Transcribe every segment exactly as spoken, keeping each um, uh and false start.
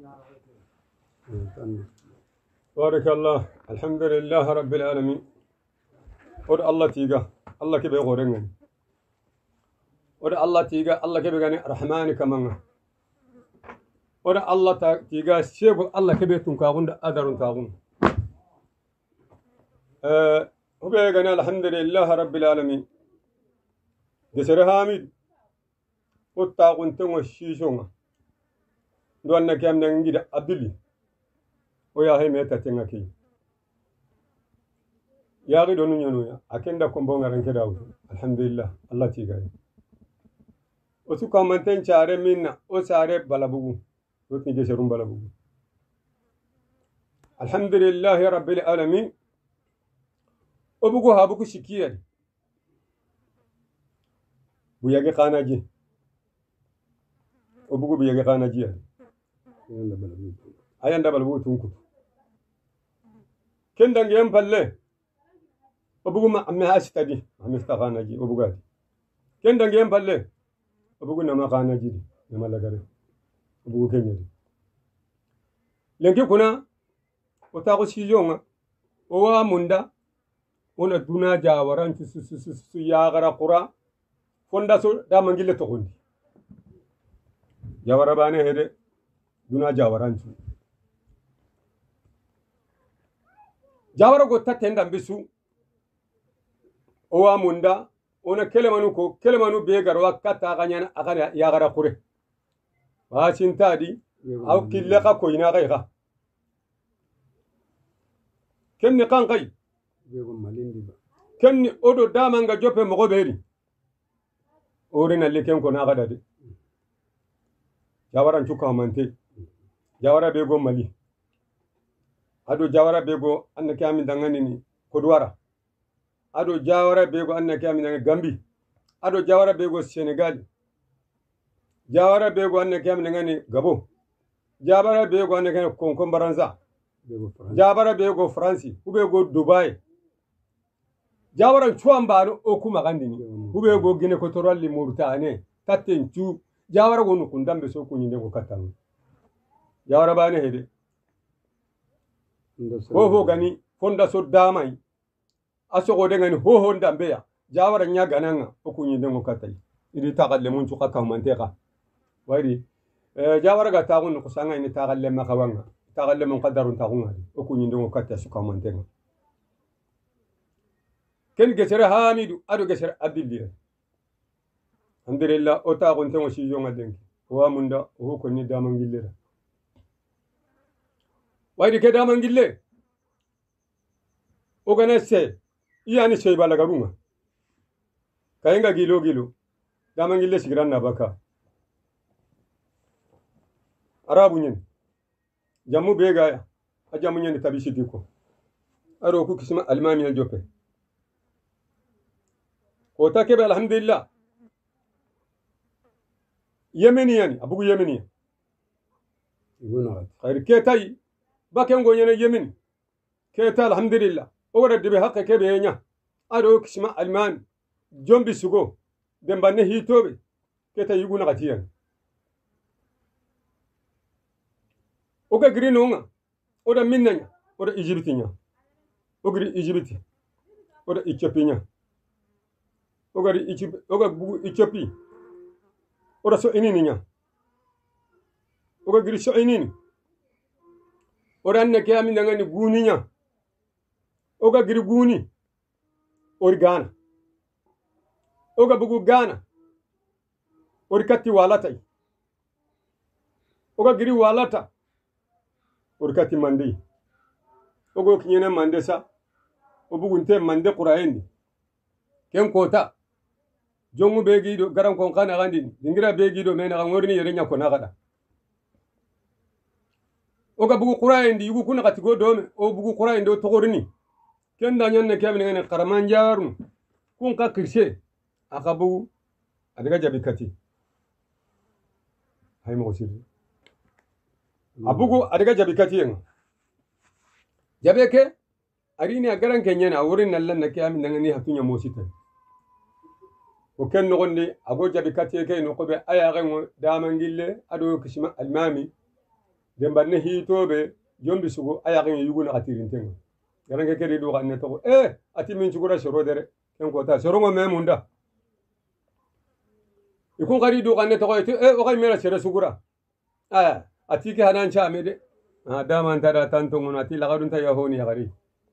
بارك الله الحمد لله رب العالمين ود الله تيجا الله كبي غورنغن ود الله تيجا الله كبي غني رحمن كمان ود الله تيجا شيخ الله كبي تنكاغون ادرون تاغون اه هو بيغني الحمد لله رب العالمين دسر حامد وتاغون تنو شيشونga دوان نكام نغيدا عبدالله ويا هي ميتا تنغكي يا غي دونو نيونو يا اكندا كومبونغا رنكداو الحمد لله الله تيغاي وسو كومنتين شاري منا او ساري بلابوغو روتني جيسروم بلابوغو الحمد لله رب العالمين وبوغو هابوكو شكيا بوياغي خاناجي وبوغو بياغي خاناجي ayanda balbu tunku kenda ngem palle obugu ma amme hasitadi amme staghanaji obugadi kenda ngem palle obugu na makanaji ni malagare obugu kenyadi lengi kuna otako sijonga owa munda ona duna jawaran su su su su ya gara qura fonda so da mangile to gondi jawara bane hede duna jawaran su jawara go tatenda bisu owa munda ona kelemanu ko kelemanu be garwa kata ganyana agara ya gara kure wa cintadi aw kille ka ko ina gayga kenni kan kay bego malindi ba kenni odo damanga jope mo goberi orina leken ko na gada de jawara nchuka mante jawara bego mali ado jawara bego annake ami dangani ni kodwara ado jawara bego annake ami dangani gambi ado jawara bego senegal jawara bego annake ami dangani gabo jawara bego annake konko baranza jawara bego france ubego dubai jawara chuambaro okuma gandini ubego gine ko toralli murtane tatenchu jawara gonu kundambe so kunyinde ko katanu jawara bane hede ho ho gani fonda so damai aso gode gani ho ho ndambeya jawara nya gananga okunyi ndengo katai idi taqalle mun tuqa ka manteka wari eh jawara ga tagun ko sanga ni taqalle makawanga taqalle mun qadarun tagunga okunyi ndengo katai su ka manteka ken gesere hamidu ado gesere abdillah alhamdulillah o tagun tengo si jonga denki wa munda ho ko ni damangillera waydi ke damangille ogana se iyani sey bala garuma kayenga gilo gilo damangille sigiran na baka arabu nyen jamu bega ajamu nyen tabisi diko aro ku kisma almami al jope ko takebe alhamdulillah yemeniani abugu yemeni iguna khair ke tay baken go nyene yemen keta alhamdulillah ogara dibe hakke kebe nya ado kisma alman jombi sugo dembanne hitobe keta yuguna gatiyan oga grino nga oda minnanya oda egyptinya ogri egypti oda ethiopia ogari egypt oga bugu ethiopia oda so inini nya oga gri so inini oda anne ke ami ngani guni nya oga giri guni ori gana oga bugu gana ori katti walata oga giri walata ori katti mandi ogo kinyene mande sa obugu nte mande qur'ani ken kota jongu begi do garan kon kana gandi dingira begi do mena ngorni yere nya ko nagada oga bugu qur'ani yugu kuna katti go do o bugu qur'ani do togorni ken da nyanne kemne ngene qaraman jaru kun ka kirse akabu adiga jabi kati hay mo sir abugu adiga jabi kati en jabe ke arini agaran kenyana wurin nallan na kiyami ngani hatunya mosita o ken no gonde ago jabi kati ke no ko be aya ga daman gille ado kishma almami dembanne hitobe jombi sugo ayakin yuguna atirintenga garange kedi do kanne to eh ati min sugura shoro dere ken ko ta shoro mo memunda ikun kari do kanne to eh o kay mera shere sugura ah ati ke hanan cha mede ada man tara tanto ngona ati lagarun ta yahoni yagari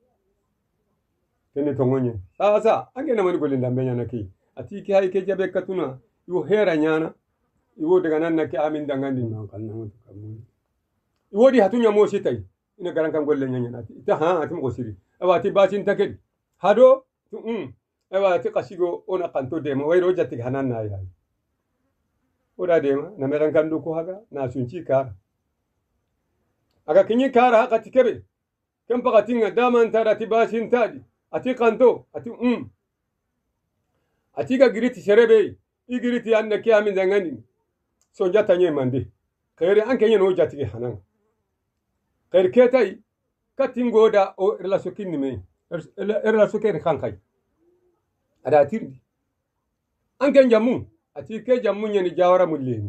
kene to ngonye sasa ange na mani golinda mbenya naki ati ke hay ke jabe katuna yo hera nyana iwo daga nan nake amin dangandi na kan na mutu kamun iwo di hatunya mo sitai ina garan kan golle nyanya nati ita ha ati mo siri awa ati basin takedi hado um awa ati kasigo ona kanto demo wayro jatti hanan na yayi oda dema na meran kan du ko haga na sunci kara aga kinyi kara haka tikebe kan pakatinga daman tara ti basin tadi ati kanto ati um ati ga giriti sherebe igiriti anna kiamin dangandi so jata nye mande kayre anke nye no jati ke hanan kayre ketai katingo da o relaso kinni me relaso ke kan kai ada tirdi anke jamu ati ke jamu nye ni jawara mulleni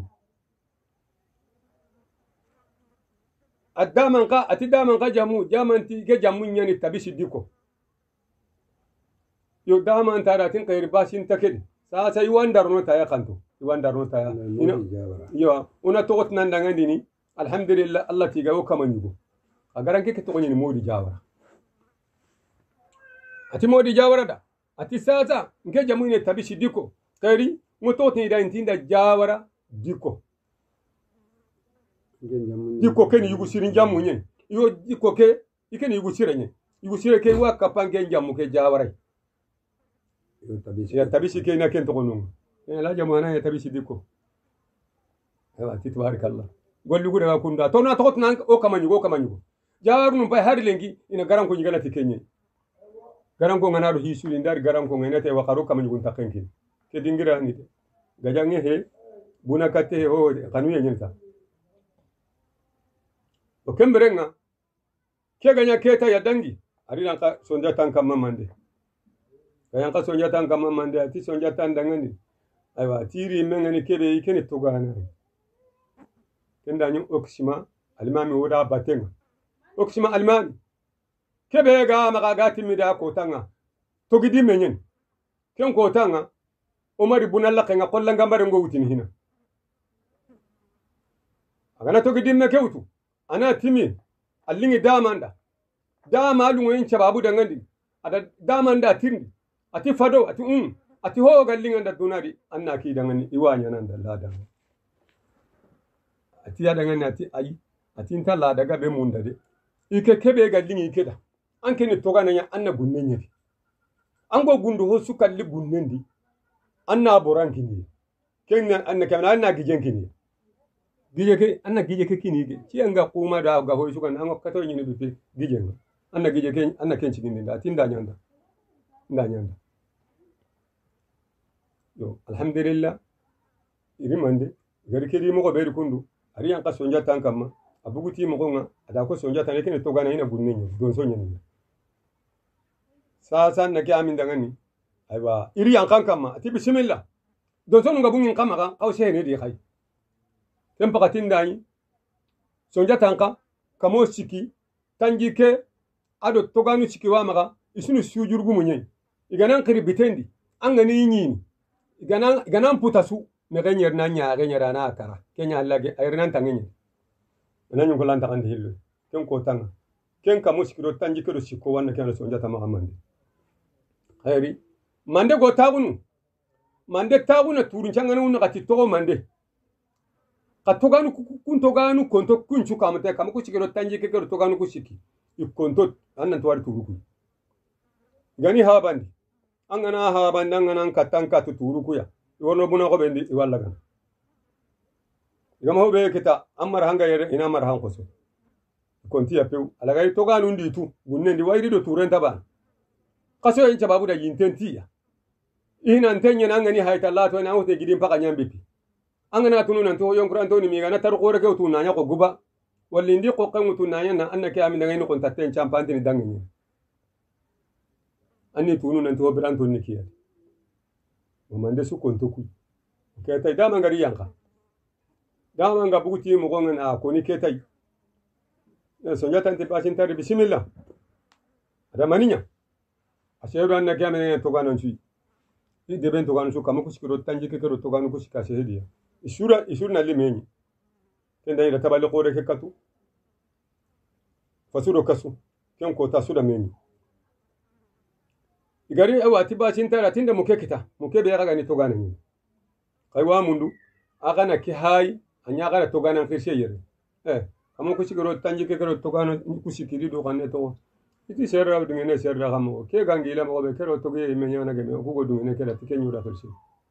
adaman ka ati daman ka jamu jamanti ke jamu nye ni tabisi diko yo daman tara tin kayre basin takedi sasa iwandar no taya kanto iwandar no taya ino yo una togot nan dangandi ni alhamdulillah allah tiga o kamanyugo agaran ke to ni modi jawara ati modi jawara da ati sasa nke jamu ne tabishi diko kari moto tin da intinda jawara diko diko ken yugu sirin jamu nyen yo diko ke iken yugu sirenye yugu sire ke wa kapange jamu ke jawara ya tabisi ke na ken to kono e la jamana ya tabisi diko ewa ti tabarakallah golli gude ga kunda to na to nan o kamanyu go kamanyu jawaru num bay har lengi ina garan ko nyigala ti kenye garan ko ngana do hisu ndar garan ko ngene te waqaru kamanyu gun takenki ke dingira ni de gajange he buna katte he ho kanu yenyenta o kemberenga ke ganya keta ya dangi ari nan ka sonja tan kam mamande kayan ka sonja tan kam mamande ati sonja tan dangani aywa tiri mengani kebe ikene togana kenda nyu oksima almami woda batenga oksima almami kebe ga maga gati mida ko tanga togidi menyen ken ko tanga omari bunalla kenga kollanga bare ngo wutini hina agana togidi me kewtu ana timi allingi damanda dama lungo en chababu dangandi ada damanda tirndi ati fado ati um ati ho gallinga nda dunadi anna ki dangani iwanya nan da lada ati ya dangani ati ayi ati inta lada ga be munda de ike kebe gallingi ikeda anke ni toga nanya anna gunnenye ango gundu ho sukalli gunnendi anna borankini kenna anna kamna anna gijenkini gije ke anna gije ke kini ge ci anga kuma da ga ho sukan ango kato nyini bipe gijenga anna gije ke anna kenci gindi da tinda nyanda nda nyanda yo alhamdulillah iri mande gari kedi mo ko be kundu ari yan ka sonja tan kamma abuguti mo ko nga ada ko sonja tan kene to gana ina gunnenye don sonya ni sa san na ki amin dangani aywa iri yan kan kamma ati bismillah don sonu ngabungin kama ka kaw se ne di khay tempa katin dani sonja tan ka kamo siki tanji ke ado to ganu siki wa maka isunu sujurgu munyen iganan kiri bitendi an gani nyini iganan iganan putasu me ganyer na nya ganyer na akara kenya lage ayirnan tangenye nan ko lanta kan hillo ken ko tanga ken ka muskiro tanji ko siko wanna ken sonja ta mahamande ayri mande go tagunu mande taguna turun changana unna kati to mande katoganu kun toganu konto kun chuka mate kam ko sikiro tanji ke ko toganu ko siki ikonto annan to wari turuku gani habandi angana habandi angana katanka to turuku ya wono buna ko bendi walla gan gama hobe kita amar hanga yere ina mar han koso konti ya pew alagai toganu ndi tu gunne ndi wairi do turenta ba kaso yin babu da yintenti ya ina antenya nangani hayta lato na wote gidin paka nyambipi angana tunu nan to yonkran to ni mi gana tar gore ke tu nanya ko guba walli ndi ko kan tu nanya na annake amin da ngani ko tatten champanti ni dangi anni tunu nan to biran to nikiya mo mande su kon to ku ke tay dama ngari yanka dama nga buguti mo gonga na ko ni ke tay sonja tanti basin tari bismillah ada maninya asheru anna kiyamene togano chui i deben togano su kama kusikiro tanji ke kero togano kusika shedia isura isura limeni kenda ida tabale qore ke katu fasuro kasu ken ko tasuda meni igari awa tibasin tara tinda muke kita muke be yaga ni togano ni kaywa mundu agana ki hay anya gara togano kirshe yere eh kama kusikiro tanji ke kero togano kusikiri do kanne to iti serra dungene serra kamo ke gangila mo be kero toge imenya na geme ko dungene kera tike nyura kirshi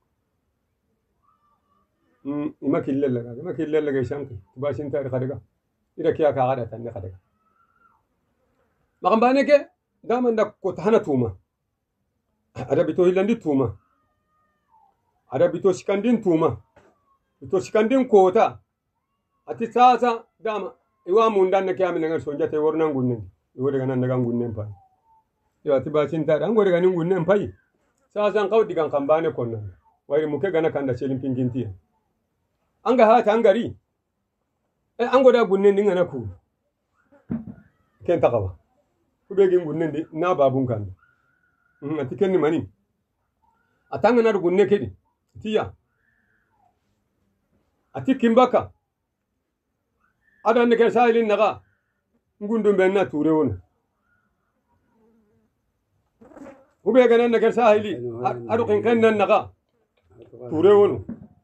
mm ima killella ga ima killella ga shanki bashin tar khadaga ida kiya ka gada tan khadaga magambane ke daman da ko tahana tuma ada bito hilandi tuma ada bito shikandin tuma bito shikandin kota ati sasa dama iwa mundan ne kiyamina ngar sonja te wornan gunnin iwode ganan daga gunnen pai yo atiba cinta dan gode ganin gunnen pai sa san kawdi gan kambane konna wayri muke gana kanda selin pinginti anga ha tangari e an goda gunnen dinga na ku ken takawa ku be gin gunnen di na babun kan mm atiken ni mani atanga na gunne kedi tiya atikimbaka adan ne ke sailin naga ngundu benna ture wono ube ganan na kersa hili adu kinkan nan naga ture wono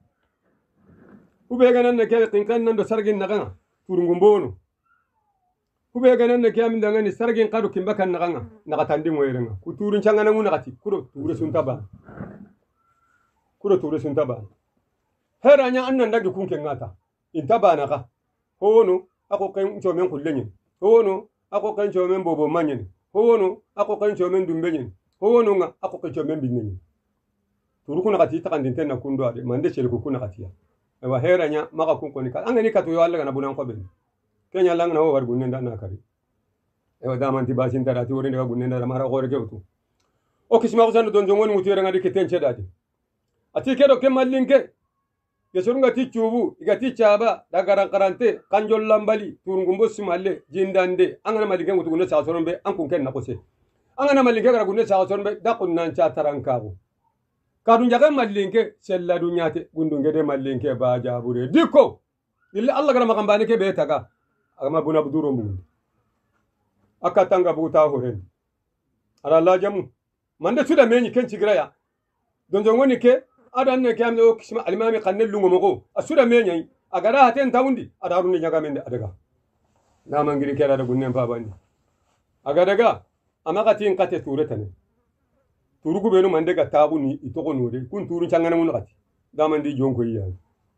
ube ganan na ke kinkan nan do sargin naga turungumbo wono ube ganan na ke amin dangani sargin kadu kimbakan naga naga tandi moyerenga ku turun changana nguna kati kuro ture suntaba kuro ture suntaba heranya annan dagi kunken ngata intaba naga hono ako kan chomen kullenyin hono ako kan chomen bobo manyen hono ako kan chomen dumbenyen hono nga ako kan chomen binyen turukuna kati takandin tenna kundo ade mande chele kuna katiya ewa heranya maka kunko ni anga ni katu yo Allah na bunan ko ben kenya lang na war gunnen da na kari ewa daman ti basin tarati wori daga gunnen da mara gore kewtu o kisma ko sanu don jongon mutire ngadi keten chedade ati kedo ke mallinke Gesurunga ti chubu, igati chaba, dagaran karante, kanjol lambali, turungumbo simalle, jindande, angana malike ngutugunne sasorombe, ankunken nakose. Angana malike karagunne sasorombe, dakun nancha tarankabu. Kadun jaga malike, sella dunyate, gundungede malike baja bure. Diko! Illa Allah gara makambane ke betaga, agama buna buduro mungu. Akatanga buta horen. Ara Allah jamu. Mande suda menyi ken chigraya. Donjongoni ke, adan ne kamne o kisma alimami qanne lungo mogo asuda menyai agara haten tawundi adaru ne nyaga mende adaga na mangiri kera da gunnen fa bandi aga daga amaka tin kate turetane turugu benu mande ga tabuni itoko node kun turu changana mun kati da mandi jonko yiya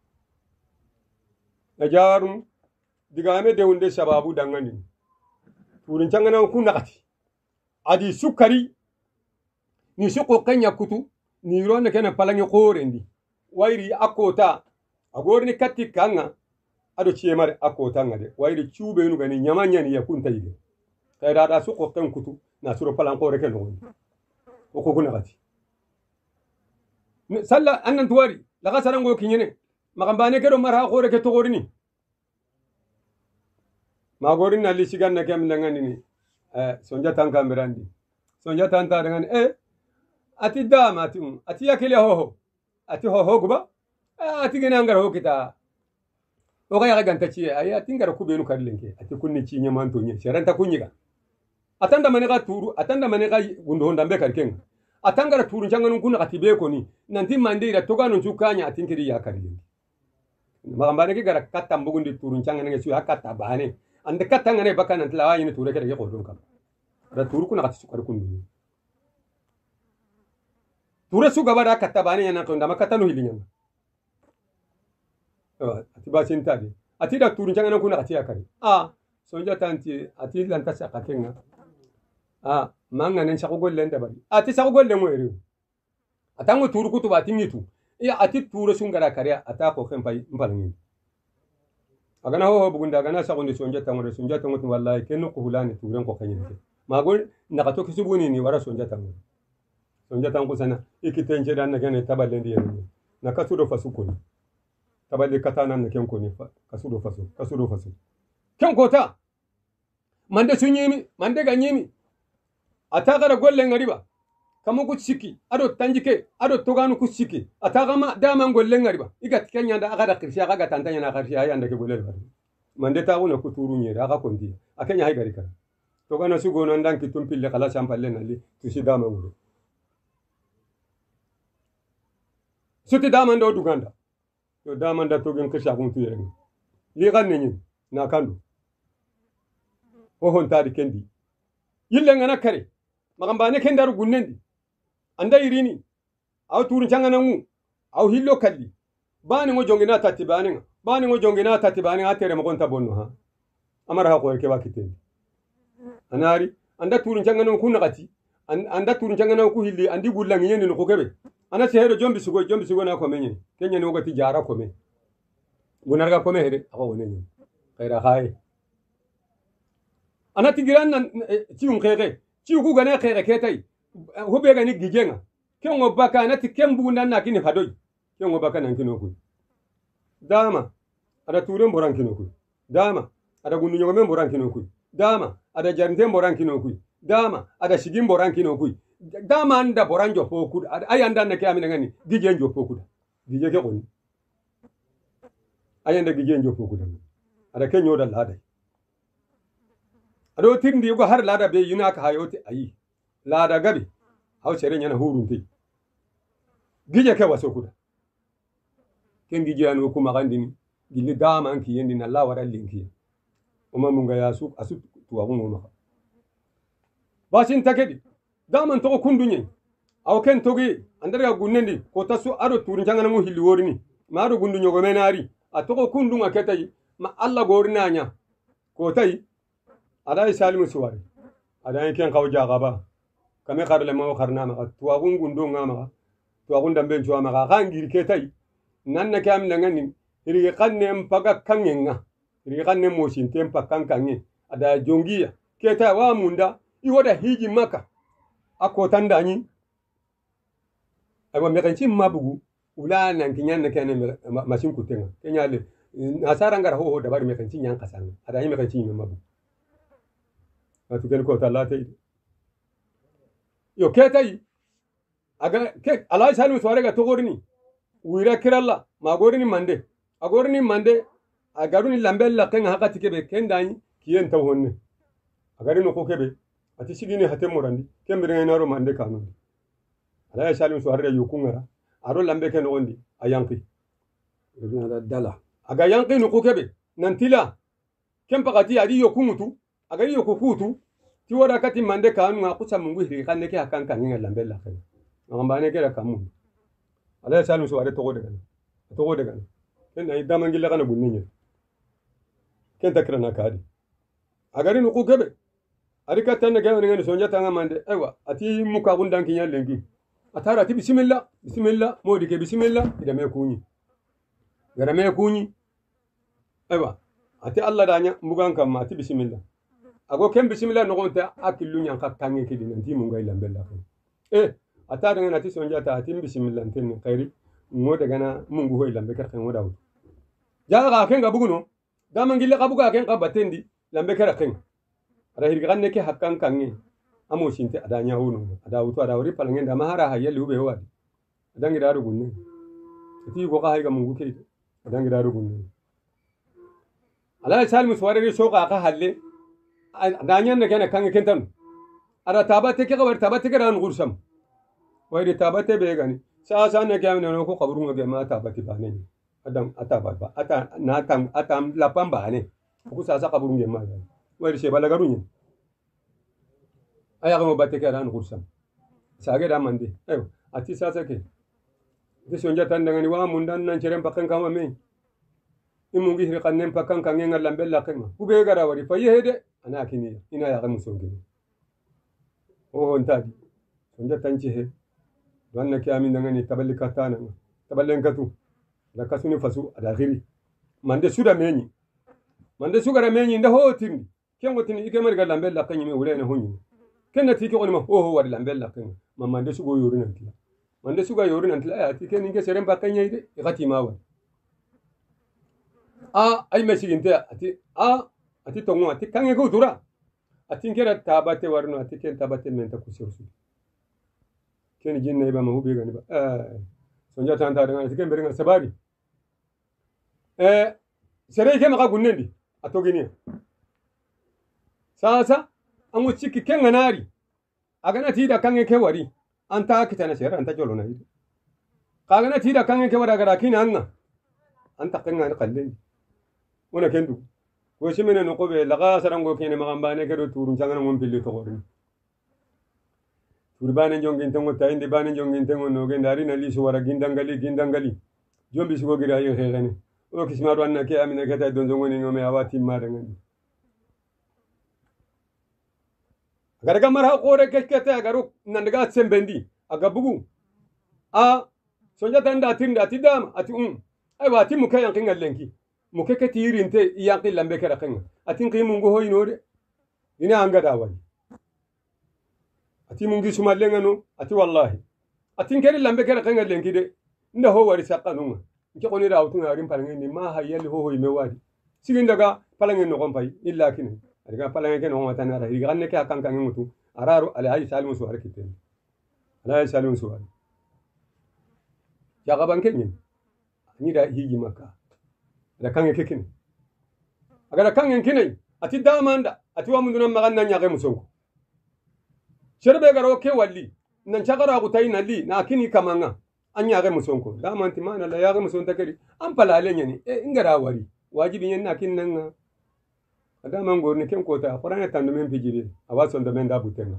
na jarum diga me de wonde sababu dangani turun changana kun nakati adi sukari ni suko kanya kutu ni rona kana palangi qorendi wairi akota agorni katti kanga ado ciemare akota ngade wairi ciube nu gani nyamanya ni yakunta yide kayda da suko kan kutu na suro palan qore ke no o ko kuna gati salla annan tuwari laga sarango kinyene magambane ke do mara qore ke to gorini magorin ali sigan na kam ngani ni eh sonja tanka mirandi sonja tanta dengan eh ati dama ati ati yakile hoho ati hoho guba ati gena ngar ho kita o ga yaga ganta ci ay ati ngar ku benu kallenke ati kunni ci nyaman to nye seranta kunyiga atanda mane ga turu atanda mane ga gundo honda be karken atangara turu janganun kuna ati be ko ni nanti mande ira to ganu cukanya ati ngiri ya karille magambane ke gara katta mbugundi turu janganun ngesu akatta bane ande katta ngane bakana tlawa yini ture kere ko don kam da turu kuna ati sukar kunni ture su gaba da katta bani yana to ndama katta no hilinya ati ba cinta di ati da turun jangana kuna ati akari ah sonja tanti ati lanta sa kakenga ah manga nen sako golle nda bari ati sako golle mo eri atango turu kutu batingitu iya ati ture sungara kariya ata ko kempai mbalangi agana ho bugunda agana sako ndi sonja tango sonja tango wallahi kenno ko hulani turen ko kanyete magol nakato kisubuni ni wara sonja tango sonja tango sana ikitenje dan ngene tabalendi yene na kasudo fasukoni tabale katana na kenko ni fa kasudo fasu kasudo fasu kenko ta mande sunyimi mande ganyimi atagara golle ngariba kamo ku siki ado tanjike ado toganu ku siki atagama dama golle ngariba igat kenya da aga da kirsha aga tantanya na kirsha ya ndake golle bari mande ta wona ku turu nye aga kondi akenya hay gari kara togana su gono ndanki tumpille kala champalle nali tusi dama ngoro suti dama ndo duganda yo dama nda togen kirsha kun tuyere li ganne nyi na kandu o hon tadi kendi yille ngana kare magambane kendaru gunnendi anda irini aw turun changana ngu aw hillo kalli bani ngo jongina tatti bani nga bani ngo jongina tatti bani nga tere magonta bonno ha amara ha ko ke bakite anari anda turun changana ngu nakati anda turun changana ngu hilli andi gullangi yeni ko kebe ana sehero jombi sugo jombi sugo na ko menye kenya ni ngoti jara ko me gunarga ko me hede awo wonenye khaira khaye ana tigiran nan ciun khege ciu ku gane khege ketai hobe gani gijenga kengo baka na tikembu nan na kini hadoy kengo baka nan kino ku dama ada turen boran kino ku dama ada gundu nyogo men boran kino ku dama ada jarnte boran kino ku dama ada shigin boran kino ku dama anda boran jo foku ayanda na kiyami ngani gijen jo foku gije ke koni ayanda gijen jo foku ada kenyo da lada ado tindi yugo har lada be yuna ka hayoti ayi lada gabi haw sere nyana hurunti gije ke waso kuda ken gije anu kuma gandini gilli dama anki yendi na la wara linki uma munga yasu asu tuwa gungo maka basin takedi dama to kundunye aw ken togi andara gunnendi ko tasu ado turun jangana mu hilli worini ma ado gundunyo go menari atoko kundunga ketai ma alla gorina nya ko tai ada salimu suwari ada ken kawja gaba kame kharle ma kharna ma tuwa gungundo ngama tuwa gundam ben tuwa ma gangir ketai nanna kam nangani iri kanne mpaga kangenga iri kanne mosin tempa kankange ada jongiya keta wa munda iwoda hiji maka akota ndani aywa mekanchi mabugu ula nan kinyan nakane mashin kutenga kenyale nasara ngara ho ho dabar mekanchi nyan kasanga ada yi mekanchi mabugu atu ken ko talate yo ketai aga ke alai salu sware ga togorini wira kiralla magorini mande agorini mande agaruni lambella ken hakati kebe kendani kiyen tawonne agari no ko kebe ati sigini hate morandi kembere naro mande kanu alai salu sware yo kungara aro lambe ken ondi ayanki dala aga yanki no ko kebe nantila kempakati adi yo kungutu agari yo kukutu ti wara kati mande kanu akusa mungu hiri kanne ke hakanka nginga lambella ken ngambane kera kamu ala salu so are togo daga togo daga ken ay damangilla kana bunninya ken takrana kadi agari no ku kebe ari katanna gawe ngani sonja tanga mande aywa ati muka gundan kinya lengi atara ati bismillah bismillah modi ke bismillah ida me kunyi gara me kunyi aywa ati allah danya mbugan kam ati bismillah ago ken bismillah no gonta akilu nyan ka kange kidi nanti mungai lambella eh atara ngana ati sonja ta ati bismillah ten khairi mo daga na mungu hoy lambe kar kan wadawu jaga ken ga buguno damangilla ka buga ken ka batendi lambe kar kan ara hirga kanne ke hakkan kange amo shinte adanya wono ada wuto ada wori palangen da mahara hayya lube wadi adangi daru gunne ati go ka hayga mungu ke adangi daru gunne ala salmu sware so ka ka halle adanya ne kana kange kentan ara tabate ke gabar tabate ke ran gursam wayri tabate be gani sa sa ne ke ne ko qabrun ga ma tabate bane adam ataba ba ata na tam atam lapam bane ku sa sa qabrun ga ma wayri she bala garunya aya ga bate ke ran gursam sa ga da mande ayo ati sa sa ke de sonja tan ngani wa mun dan nan cerem pakan kama me imungi hir kanem pakan kan ngal lambella kema ku be gara wari fa yede ana kini ina ya ga musongi o ontadi sonja tan ci he wanna ke amin ngani taballi katana taballen katu da kasuni fasu ada khiri mande suda menyi mande sugara menyi nda hotimi kengo tini ike mar galambe la kanyi wure na hunyi kenna tiki on ma ho ho war lambe la kanyi ma mande sugo yoru nan tila mande suga yoru nan tila ati ken inge serem ba kanyi ide igati mawa a ay mesiginte ati a ati tongo ati kanyi ko dura atin kera tabate warno atiken tabate menta kusursu ken jinna iba ma hube gani ba eh sonja tanta daga atiken beringa sabari eh sere ke maka gunnendi atogini sasa an wuci ken ganari agana ti da kan ke wari anta kitana sere anta jolo na yi kagana ti da kan ke wara gara kina anna anta kan ngani kallin wona kendu ko shimene no kobe laga sarango kene magambane kedo turun changana ngom pilli to gorin turbane jongin tango tayinde bane jongin tango no gendari na liso wara gindangali gindangali jombi sigo gira yo khegane o kismaru anna ke amina kata don zongoni ngome awati madangani garaga mara qore kekete garu nandaga sembendi aga bugu a sonja tanda tinda tidam ati um ay wati mukayan kingal lenki mukeke tirinte iyanqi lambe kera kenga atin qimungu hoynode ina anga dawani ati mungi sumallenga no ati wallahi atin keri lambe kera kenga lenki de nda ho wari saqanunga nke qoni rawtu ngarim palange ni ma hayal ho hoy mewadi sigin daga palange no kompay illa kinin adiga palange ken ho matana ra diga ne ka kan kan mutu araru ala hay salimu suwar kiten ala hay salimu suwar ya gaban kenyin ni da hiji makka da kan kekine agara kan kine ati damanda ati wa munduna maganna nyaage musonko sherbe garo ke walli nan chagara ku tayina li na kini kamanga anyaage musonko damanti mana la yaage musonta keri am palale nyani e ingara wari wajibi nyen na kin nan adama ngorni ken kota qur'ana tando men pijiri awason da men da butenga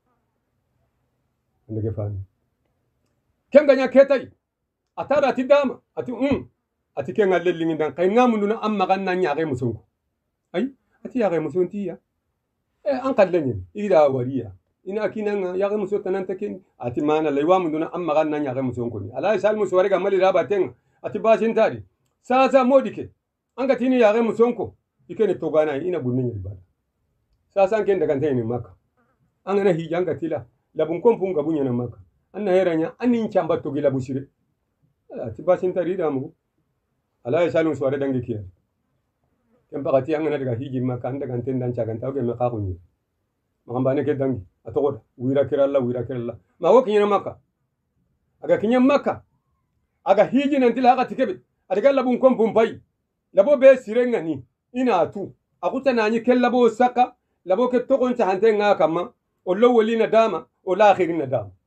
ndege fami ken ganya ketai atara ati dama ati um ati ke ngalle lingindan kay ngamunduna amma ganna nyaage musonko ay ati yaage musonti ya e an kallenye ida wariya ina kinanga yaage musota nan taken ati mana laywa munduna amma ganna nyaage musonko ni ala sal muswari ga mali raba tenga ati bashin tari sasa modike anga tini yaage musonko ikene togana ina gunnin ibada sasa ken daga tayni maka an na hijanga tila labun kompun ga bunya na maka anna heranya anin chamba to gila busire ati bashin tari da mu ala ya salun suware dangi kiya ken bakati an na daga hiji maka an daga ten dan cagan tawge me ka kunyi magambane ke dangi atogoda wira kiralla wira kiralla ma wo kinya maka aga kinya maka aga hiji nan tila aga tikebe adiga labun kompun pai labo be sirenga ni ina tu akuta nani kel labo saka labo ke togon ta hante nga kama ollo wali na dama o la akhirin na dama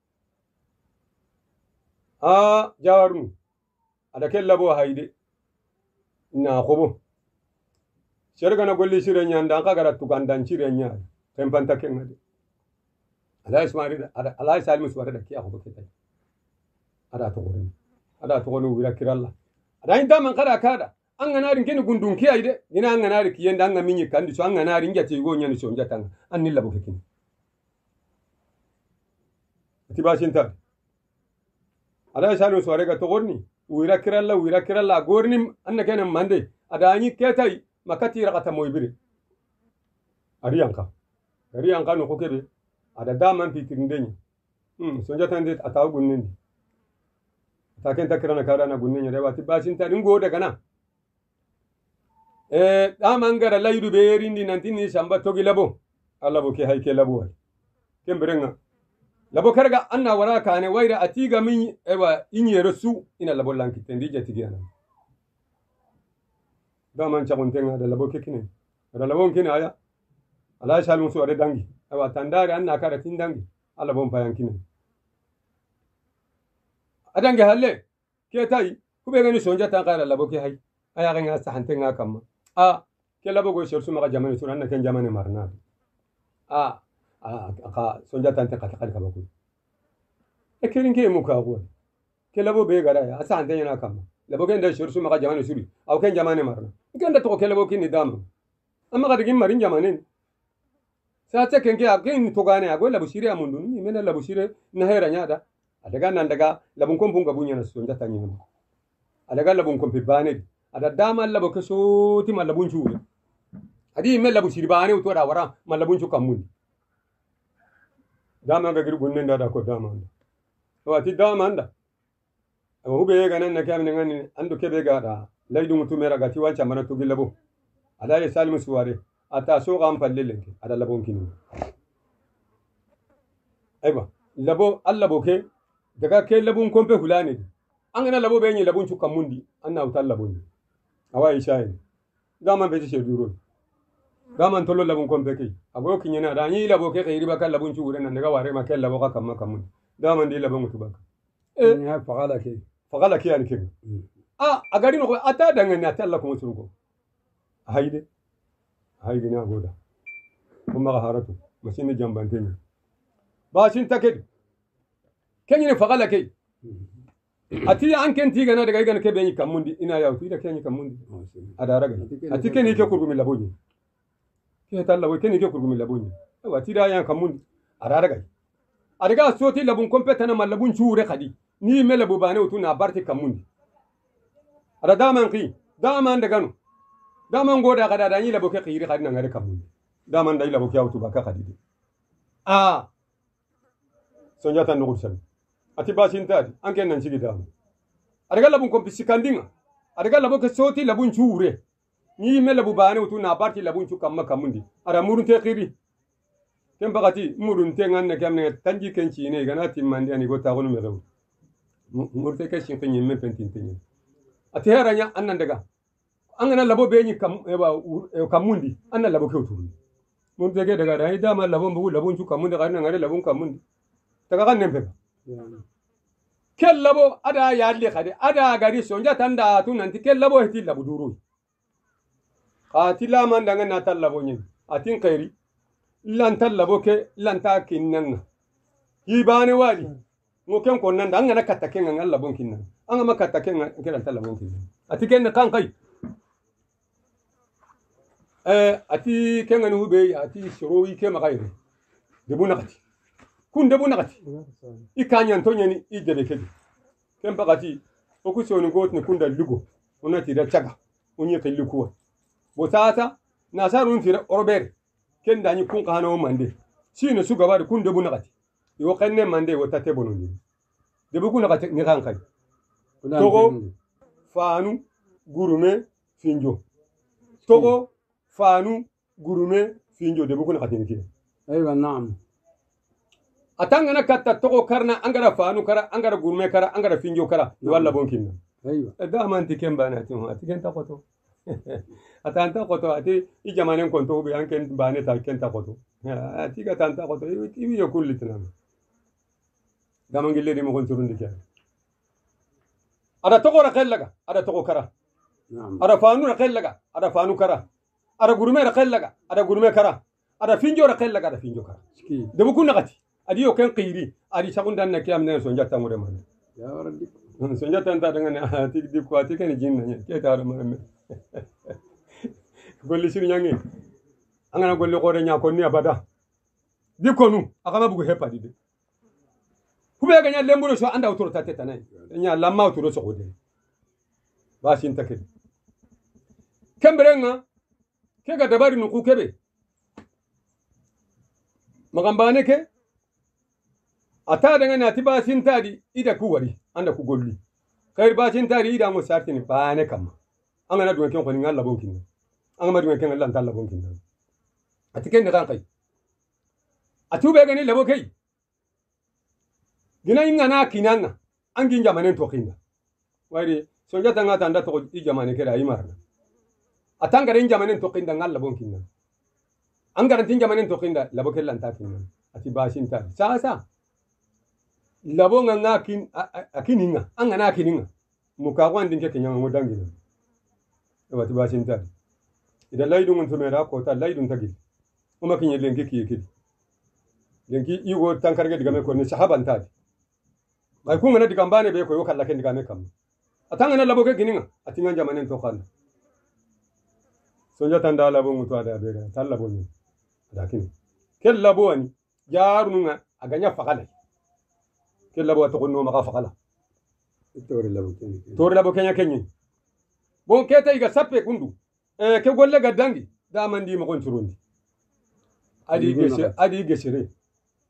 a jawarnu ada kel labo hayde na khobo sherga na golli sire nyanda ka gara tukandan sire nya tempanta ken ngade ala ismari ada ala salim suwara da kiya khobo ketai ada to gorin ada to gonu wira kiralla ada inda man kada kada an ganarin kene gundun kiya ide ina an ganari kiyen da an ga minyi kandi so an ganarin jati go nyani so njata an ni labo kekin tibashin ta ada salim suwara ga to gorni wira kiralla wira kiralla gorni anna kenan mande ada anyi ketai makati raqata moybire ariyanka ariyanka no kokebe ada daman fitirindeni hmm sonja tande ataw gunnendi taken takirana karana gunnenya rewa tibashin ta dingo daga na eh daman gara laydu be rindi nantini samba togi labo Allah bo ke hayke labo kemberenga labo karga anna wara kane wayra atiga min ewa inye rasu ina labo lanki tendi jatigi ana daman chaguntenga da labo kekine da labo kine aya ala shal musu ade dangi ewa tandare anna kara tindangi Allah bon payan kine adange halle ke tai kube gani sonja ta kara labo ke hay aya ganga sahantenga kamma a ke labo go shersu maka jamane sunan na ken jamane marna a aka sonja tante kata kata baku e kerin ke muka go ke labo be gara ya asa ante yana kama labo ken da shursu maka jamane suri aw ken jamane marna ken da to ke labo kin nidam amma ga digin marin jamane sa ta ken ke akin to gane ago labo shiri amundu ni mena labo shiri na hera nyada adaga nan daga labun kompun gabunya na sonja tanyi mun adaga labun kompi bane ada dama labo ke so ti malabun chuwe adi me labo shiri bane to da wara malabun chu kamun dama ga girgun nan da ko dama to ati dama anda awu be ga nan na kam nan ngani ando ke be ga da laydu mutu mera ga ti wancha mana to gilabo ala ya salimu suware ata so kan palle lenke ada labon kini aiwa labo Allah boke daga ke labun kompe hulani an gana labo bayin labun cu kamundi anna utal labon awai shayin gaman be ce duro gaman tollo labun kompe kai ago kinyana da yi labo ke kai riba kan labun cu wurin nan daga ware ma kai labo ka kamma kamun gaman di labon mutu baka eh ya fagala ke fagala ke an kin a a gari no ata dangane ata Allah kuma sun ko haide haide na goda kuma ga haratu mashin jambante ne ba shin take kenyi ne fagala kai ati an ken tiga na daga gana ke benyi kamundi ina yaw ti da kenyi kamundi ada raga ati ken ke kurgumi laboni ke talla wo ken ke kurgumi laboni wa ti da yan kamundi ada raga ada ga so ti labun kompeta na malabun chure khadi ni me labu bane utu na barti kamundi ada daman ki daman daga no daman goda kada da yi labo ke khiri khadi na ngare kamundi daman dai labo ke autu baka khadi a sonjata no gursan ati basin tadi anke nan sigi damu adaga labun kompi sikandinga adaga labo ke soti labun chure ni me labu bane utu na barti labun cu kamma kamundi ara murun te khiri ken bagati murun te nganne kamne tanji kenci ne ganati mandi ani gota gonu me gaw murte ke shin kenyi me pentin tenyi ati haranya annan daga angana labo be ni kam e ba kamundi annan labo ke uturu mun te ke daga dai dama labun bu labun cu kamundi ga nan ngare labun kamundi daga kan nempe kellabo ada yalle khade ada gari sonja tanda tu nanti kellabo heti labu duru qatila man danga na tallabo nyin atin khairi lan tallabo ke lan ta kinnan hibane wali mo ken kon nan danga na katta ken ngal labon kinnan an ma katta ken ke lan tallabo kinnan ati ken kan kai eh ati ken ngani hube ati shirowi ke magayre debu nakati kun debu nakati ikanyan to nyani ijebe kedi ken bagati oku sonu got ni kunda lugo onati da chaga onye kelli kuwa botata na sarun tira orber ken dani kun kana o mande sino su gaba kun debu nakati yo kanne mande wota te bononi debu kun nakati ni kan kai togo fanu gurume finjo togo fanu gurume finjo debu kun nakati ni kida aywa na'am atanga na katta togo karna angara fanu kara angara gurme kara angara finjo kara walla bonkinna aywa da man tiken bana tin ha tiken ta koto atanta koto ati i jamanen konto be anken bane ta ken ta koto ati ga tanta koto iwi yo kullitna gamangille di mo kon turundi kya ada togo ra kellaga ada togo kara na'am ada fanu ra kellaga ada fanu kara ada gurme ra kellaga ada gurme kara ada finjo ra kellaga ada finjo kara ski de bu kunna gati adi yo ken qiri adi sagundan na kiyam ne sonja tamure man ya rabbi sonja tanta daga ne ati di ko ati ken jinna ne ke ta man golli sir nyangi angana golli ko re nya ko ni abada di konu akama bugu hepa di de kube ga nya lemburo so anda utoro tate tanai nya lamma utoro so gode ba shin take kembrenga ke ga dabari nu ku kebe magambane ke ata daga na ti basin tadi ida ku wari anda ku golli kai basin tadi ida mo sartini bane kamma angana duwen ken ko ni ngalla bonkin angama duwen ken Allah talla bonkin atiken ne kan kai atube gani labo kai gina ingana kinanga angin jamanen to kinda wari sonja tanga tanda to i jamane kera imarna atanga ren jamanen to kinda ngalla bonkin angara tin jamanen to kinda labo kellan ta kinna ati basin tadi sasa labo nga kin akininga angana akininga muka kwandi nke kenyanga modangina wati basin tadi ida laydun mun tumera ko ta laydun tagil kuma kin yelenke ki yekidi lenki igo tankarge diga me ko ni sahaban tadi bay ku ngana diga mbane be ko yo kala ken diga me kam atanga na labo ke kininga atinga jamanen to kan sonja tanda labo mutu ada be ga talla bonni lakin kel labo ani jarunga aganya fakale kel labo to konno maka fakala tori labo ken tori labo kenya kenyi bon keta iga sappe kundu eh ke golle gaddangi da mandi mo kon turundi adi gese adi gesere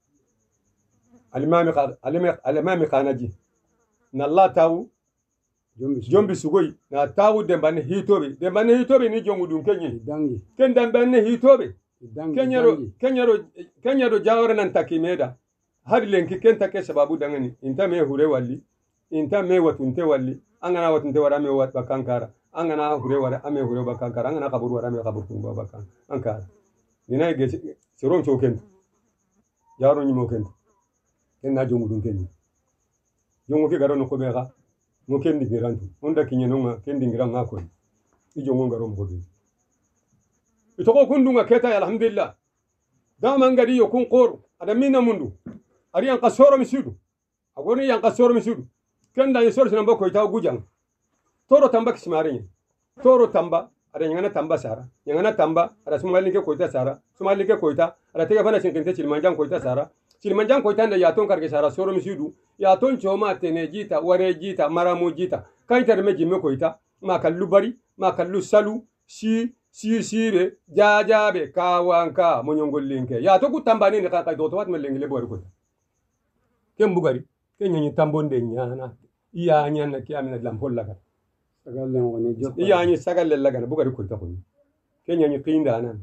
alimami alimami alimami khanaji na Allah tawu jombi sugoi na tawu dembane hitobe dembane hitobe ni jongu dun kenye dangi ken dembane hitobe dangi kenyaro kenyaro kenyaro jawara nan takimeda har lenki ken take sababu dangani inta me hure walli inta me watunte walli angana watunte wara me wat bakankara angana hure wara ame hure bakankara angana kabur wara me kabur kun bakan ankara nina ge siron choken jawro ni moken ken na jongu dun kenye jongu ke garo no ko bega mo ken dingirantu onda kinyenonga ken dingiranga ko ijongo ngaro mo gobe itoko kundunga keta alhamdulillah dama ngari yo kun qor ada mina mundu ari yan qasoro misidu agoni yan qasoro misidu ken da yesor sinan bako ita gujang toro tamba kismarinya toro tamba ada nyangana tamba sara nyangana tamba ada sumalike ko ita sara sumalike ko ita ada tega fana sinkente cilmanjang ko ita sara cilmanjang ko ita nda yaton karge sara soro misidu yaton choma tene jita ware jita maramu jita kan tar meji me ko ita ma kallu bari ma kallu salu si si sibe jajabe kawanka monyongollinke ya to kutambani ne kaka do to wat melengile bor ko kem bugari ken nyi tambonde nyana iya nyana ki amina lam hollaga sagalle ngone jop iya nyi sagalle laga bugari ko ta ko ken nyi qinda nan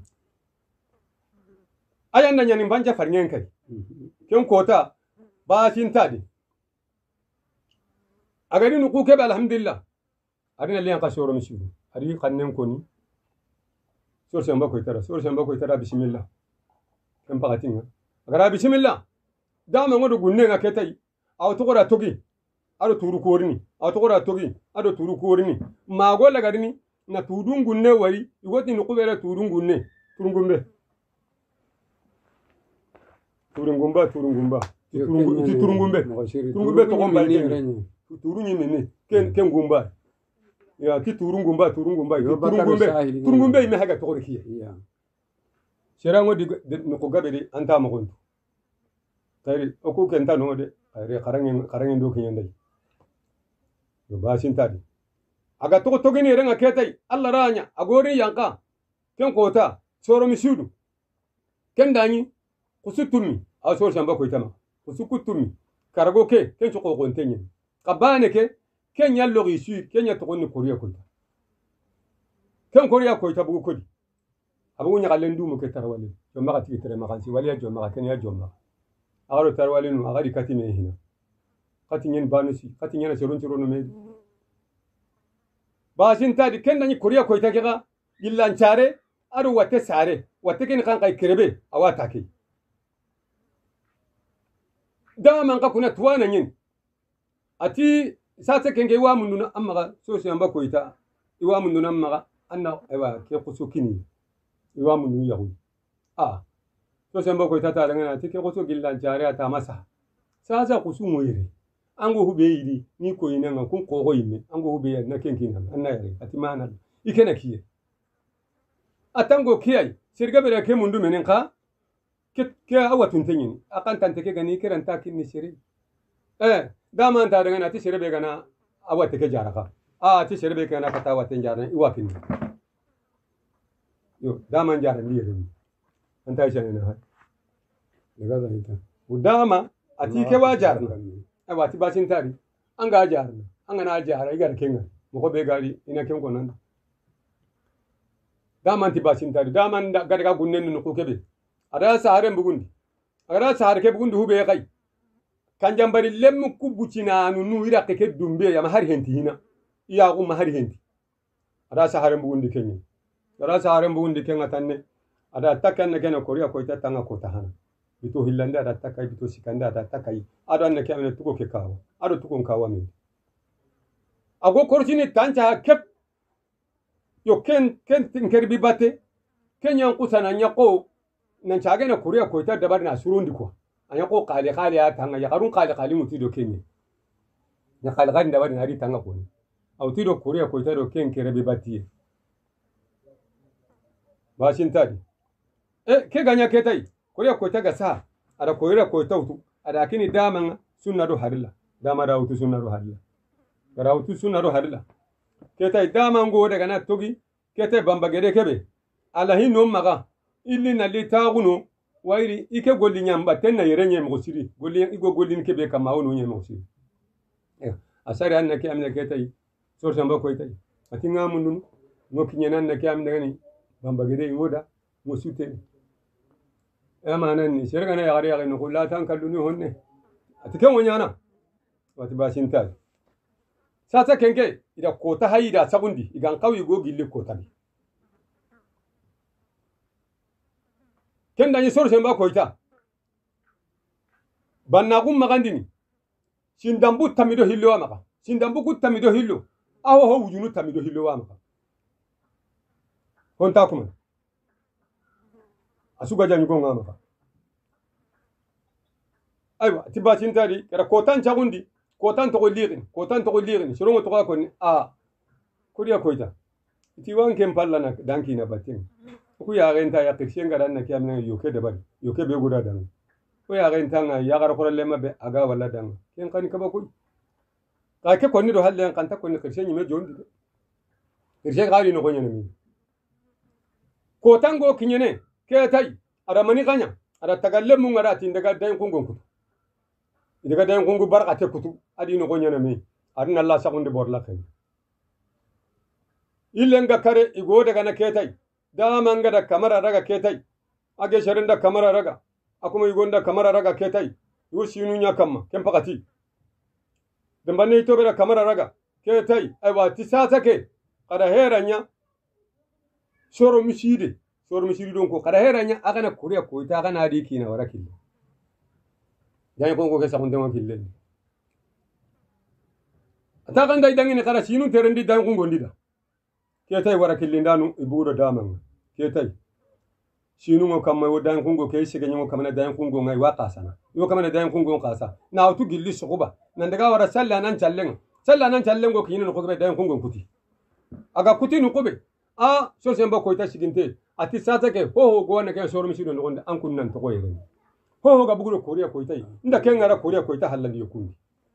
ayan nan nyani banja farnyen kai ken kota ba sin tadi agari nu ku ke alhamdulillah arina liyan kasoro misibu ari kannen koni sor samba ko tara sor samba ko tara bismillah kan pagatinga agara bismillah dama ngodo gunne nga ketai aw to gora togi ado turu korini aw to gora togi ado turu korini mago la garini na tudun gunne wari igoti no kubera tudun gunne turungumbe turungumba turungumba turungumbe turungumbe turungumbe to gomba ni turunyi mene ken ken gumba ya ki turungumba turungumba turungumbe turungumbe ime haga to kiya ya serango di no ko gabedi anta mo gontu tayri o ko ken tano de ayre karangen karangen do kinyanda yo basin tadi aga to to gini renga ketai alla ranya agori yanka ken kota soro misudu ken dani kusutumi a soro samba ko itama kusukutumi karago ke ken ko ko ntenye kabane ke ken yallo risu ken ya to ni koriya ko ken koriya ko ta bugo kodi abu nya galen du mo ke tarwale yo maga tigi tere magansi wali ya jo maga ken ya jo maga agaro tarwale no agari katime hina kati nyen banusi kati nyana seron seron no me basin tadi ken dani koriya ko ta kega illan chare aru wate sare wate ken kan kai kirebe awata ke dama ka kuna tuwana nyin ati sasa kenge wa mununa amma so so amba ko ita iwa mununa amma anna ewa ke kusukini iwa munu yahu ah so so amba ko ita ta dangana ati ke kusu gillan chare ata masa sasa kusumo yire ango hube yiri ni ko ina nga kun ko hoyime ango hube na kenkina anna yare ati mana ikena kiye atango kiyai sirga bere ke mundu menen ka ke ke awatun tenyin akan tante ke gani kiran takin ni siri eh dama anta dengan ati sire be gana awate ke jaraka ah ati sire be kana kata awate jarana iwakin yo dama jarana ni yere anta shane na ha daga da ita udama ati ke wa jarana awati basin tari an ga jarana an gana jara igar kenga mo ko be gari ina ken ko nan dama anti basin tari dama ga daga gunnen no ko kebe ada saharen bugundi agara sahar ke bugundi hube kai kanjam bari lem kubucina nunu ira ke dumbe ya mahar henti hina iya ku mahar henti ada saharen bugundi kenye ada saharen bugundi kenga tanne ada takkan ne kena koriya ko ita tanga ko tahana bito hillanda ada takai bito sikanda ada takai ada ne kemene tuko ke kawo ado tuko kawo mi ago korjini tanja kep yo ken ken tinkerbi bate kenya kusana nyako nan chage na koriya ko ita dabar na surundi ko anya ko kale kale ya tanga ya karun kale kale muti do kenye ya kale kale dabar na ri tanga ko ni au ti do koriya ko ita do ken kerebe batiye bashin tadi eh ke ganya ke tai koriya ko ita ga sa ada koriya ko ita utu ada kini daman sunna do harilla dama da utu sunna do harilla gara utu sunna do harilla ke tai daman go daga na togi ke tai bamba gede kebe alahi no maga illi na li taguno wairi ike golli nyamba tenna yerenye mo siri golli igo golli kebe kama wono nyema mo siri eh asari anna ke amna ke tai sor samba ko tay ati ngamu nun mo kinyanan na kyam ngani bamba gede ngoda mo sute amana ni serga na yare yare no kula tan kalluni honne ati kan wanyana wati basin tal sasa kenke ida kota hayida sabundi igan qawi go gille kota ni kenda ni sor samba ko ita banna gum magandini sindambu tamido hillo amaka sindambu ku tamido hillo aho ho wujunu tamido hillo amaka honta kuma asuga janyu ko ngamaka aywa tiba cintari kara kotan chagundi kotan to lirin kotan to lirin shirongo to ko ni a kuriya koita ti wanke pallana danki na batin ku ya renta ya kishenga dan na kiyamna yoke da bari yoke be guda dan ko ya renta nga ya gar ko lema be aga wala dan ken kan ka ba ku ka ke konni do halle kan ta konni kishenyi me jondi kishen gari no gonya mi kotan go kinyene ke tai ara mani kanya ara tagallemu ngara tin daga dan kungon ku daga dan kungu barka te kutu adi no gonya mi arna Allah sakunde borla kai illenga kare igo daga na ke tai damanga da kamara raga ketai age sharinda kamara raga akuma igonda kamara raga ketai yushinu nya kamma kem pakati dambane to bera kamara raga ketai aiwa tisata ke kada heranya soro mishide soro mishide don ko kada heranya agana kuriya ko ita agana adi kina waraki dan ko ko ke sakunde ma fille ata kan dai dangine kada shinu terendi dan ko gondida ketai waraki lindanu iburo damanga ketai shinu ngo kamma wodan kungo ke shige ngo kamana dan kungo ngai wa qasana yo kamana dan kungo qasa na utu gilli sukuba nan daga wara salla nan challen salla nan challen go kinu ko be dan kungo kuti aga kuti nu kobe a so semba ko ita shiginte ati sata ke ho ho go na ke soro mishido no gonda an kunnan to ko yere ho ho ga buguro koriya ko ita inda ken ngara koriya ko ita hallan yo kundi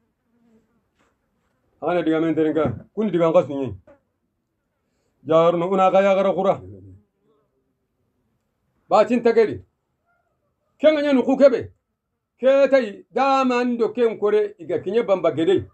ana diga men terenga kundi diga ngasunyi jarno una ga ya gara qura bacin tagari ken anya nu kukebe ke tai daman do ken kore iga kinye bamba gede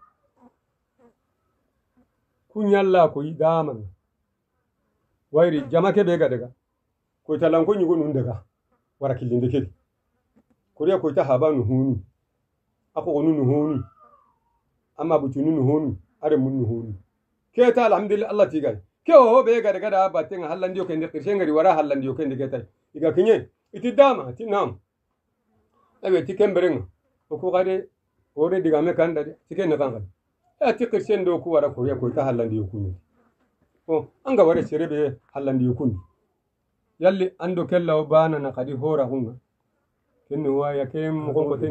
kunyalla ko yi daman wairi jama ke be ga daga ko talan ko nyugo nun daga wara kilinde ke kore ko ta habanu hunu ako onu nu hunu amma bucunu nu hunu are mun nu hunu ke ta alhamdulillah Allah tigai ke ho be ga daga da batin hallan dio ken de kirshen gari wara hallan dio ken de ke tai iga kinye iti dama ti nam abe ti kembering ko gade ore diga me kanda de ti ken kan e ti kirsen do ku wara ko ya ko ta halandi yukuni o anga wara serebe halandi yukuni yalli ando kella bana na kadi hora hunga kenu wa ya kem ko ko ten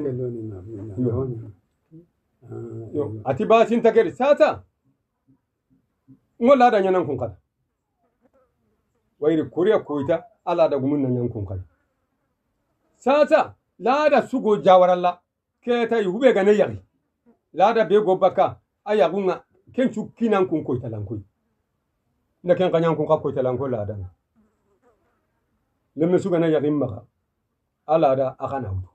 yo ati ba sin takeri sata ngola da nyanan kun kada wairi kuriya koita ala da gumun nan yankun kai sata lada sugo jawaralla ke tay hube gane yari lada be go baka ayagunga ken chukinan kun koita lankoi nda ken kanyan kun ka koita lanko lada lemme suga na yari maka ala da akana hu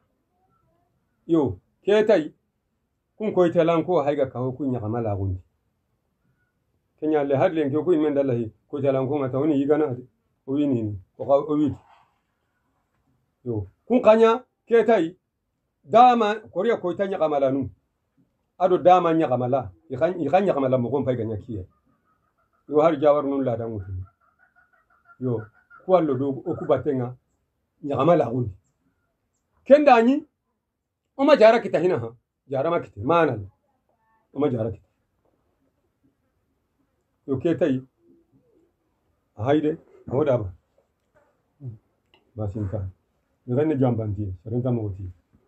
yo ke tay kun koita lanko haiga ka kun nya kamala gundi kenya le hadlen ke ku men dalahi koita lanko mata woni yigana oyini ko ka oyiti yo kun kanya ketai dama koriya ko tanya kamala nu ado dama nya kamala ikan ikan nya kamala mo kon pay ganya kiye yo har jawar nun la dangu yo ko allo do o ku batenga nya kamala gundi kenda ni o ma jara kita hina ha jara ma kita mana o ma jara kita yo ketai haide hoda ba basinta ngane jambanti serenta moti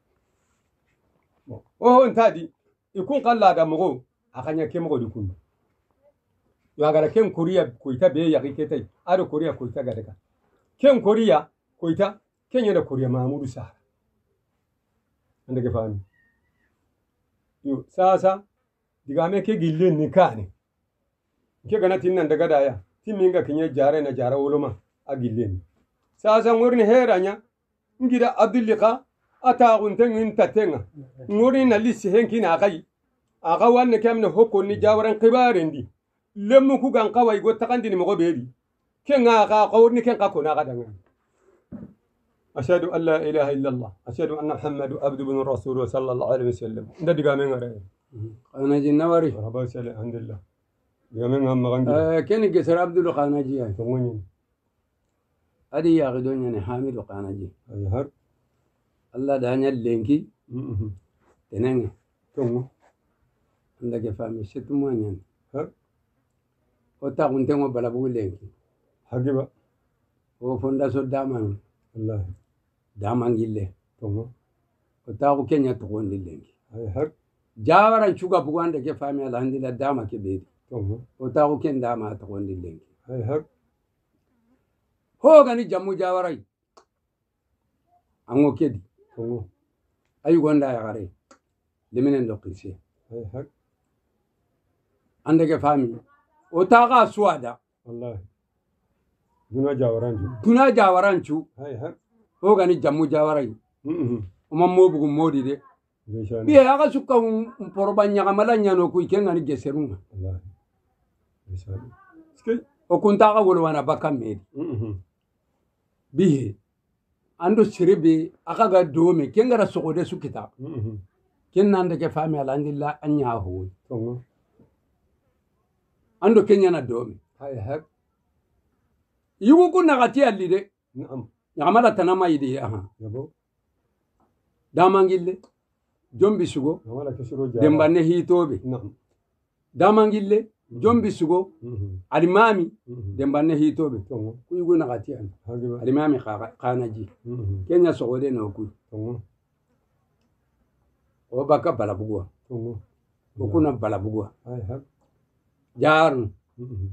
o ntadi ikun kala da mugo akanya kemo di kun yo agara ken korea koita be ya ketai aro korea koita gadaka ken korea koita kenya da korea mamudu sa ande ke fami yo sasa diga me ke gille ni kane ke gana tinnan daga daya timinga kinye jare na jara woloma agillen sasa ngorni heranya ngida abdulika ata gunten inta tenga ngorni na lisi henkina kai aga wanne kamne hokko ni jawaran qibarendi lemu ku gan qawai go takandini mo beedi kenga ga qawni ken qako na gadanga ashhadu an la ilaha illa allah ashhadu anna muhammadu abdu bin rasul sallallahu alaihi wasallam nda diga men ngare ana jinnawari rabba sala alhamdulillah diga men ngam magangi eh ken geser abdul qanaji ay to ngoni adi ya gidonya ne hamidu qanaji ay har allah da hanyar lenki tenenge tongo ndage fami setumo nyen har o ta kunte ngo bala bu lenki hagiba o fonda so daman wallahi damangille tongo o ta ku kenya to gondi lenki ay har jawara chuga bugande ke fami alhamdulillah dama ke be tongo o ta ku ken dama to gondi lenki ay har ho gani jamu jawara ango kedi tongo ay gonda ya gare liminen do qisi ay har andage fami o ta ga suwada wallahi duna jawaranju duna jawaranchu ay har ho gani jamu jawara mhm o mammo bugu modi de Bishan. biye aga sukka um porobanya kamala nyano ku ikenga ni geserunga wallahi Bishan. Skay. o kunta ga wolo wana bakame mhm biye ando sirebe aga ga dome kengara sokode sukita mhm kennande ke fami alhamdulillah anya ho tongo ando kenya na dome ay har yugo kunna gati alli de na'am nyamala tanama yidi aha yabo damangille jombi sugo namala kesiro jara dembanne hitobe na'am damangille jombi sugo mhm alimami mhm dembanne hitobe tongo ku yugo na gati an hagiba alimami khanaji mhm kenya sokode no ku tongo o baka balabugwa tongo o kuna balabugwa ay har jaru mhm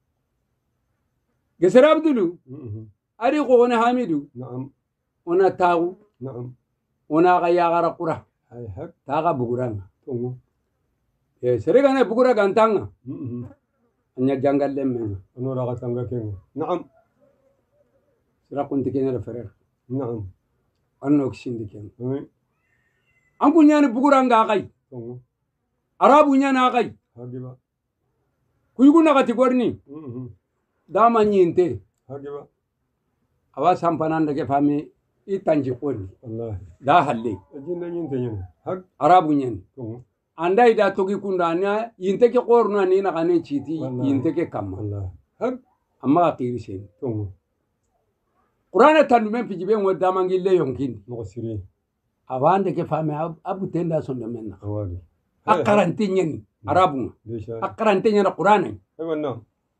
gesera abdulu mhm ari ko ona hamidu na'am ona tagu na'am ona ga yagara qura ay har taga buguranga tongo e serega ne bugura gantanga mhm anya jangal lemme anora ga tanga kengo na'am sira kunti kenya referer na'am anno kishindi ken ay an kunyani buguranga kai tongo arabu nyana kai hagiba kuyuguna kati gorni mhm dama nyinte hagiba awa sampanan ke fami itanji qoni wallahi da halle ajinna nyinte nyene hag arabu nyani tongo andai da togi kundanya yinte ke qorna ni na kane chiti Wallahi. yinte ke kamma wallahi hag amma qiri sen tongo qur'ana talume pijibe ngo damangille yonkin mo siri awande ke fami abu tenda sonde menna awali akaranti nyani arabu Bishan. akaranti nyana qur'ana ay wanna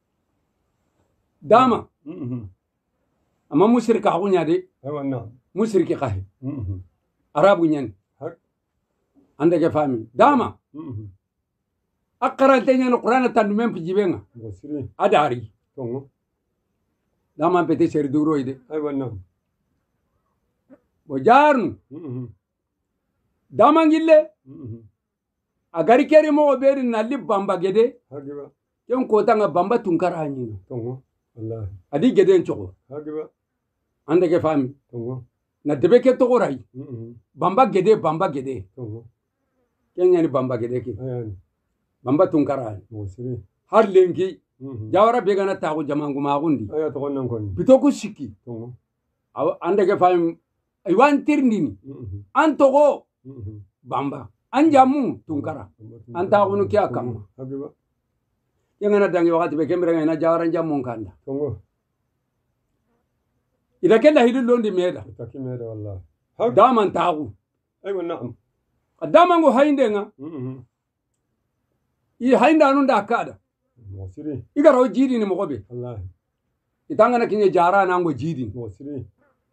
dama mhm amma musrika agunya de ay wanna musriki qahi mhm arabu nyani hag ande ke fami dama mhm akaranti nyana qur'ana talume pijibe nga mo siri adari tongo dama pete ser duro ide ay wanna bo jarnu mhm damangille mhm agari kere mo beri nalli bamba gede hagiba ken ko tanga bamba tunkara anyino tongo wallahi adi gede nchoko hagiba ande ke fami tongo na debe ke to gorai mhm bamba gede bamba gede tongo ken yani bamba gede ki ayani bamba tunkara mo siri har lengi mhm jawara be gana tagu jamangu magundi aya to konnan konni bito ku sikki tongo aw- ande ke fami iwan tirndini mhm an togo mhm bamba an jamu tunkara an tagu nu kya kam hagiba yengana dangi wakati be kembere ngana jawara jamu kanda tongo ila kella hidu londi meda takimere wallahi hag daman tagu ay wanna damango hainde nga mhm i hainda anu da kada mo siri igaro jidi ni mogobe wallahi itanga na kinye jara nango jidi mo siri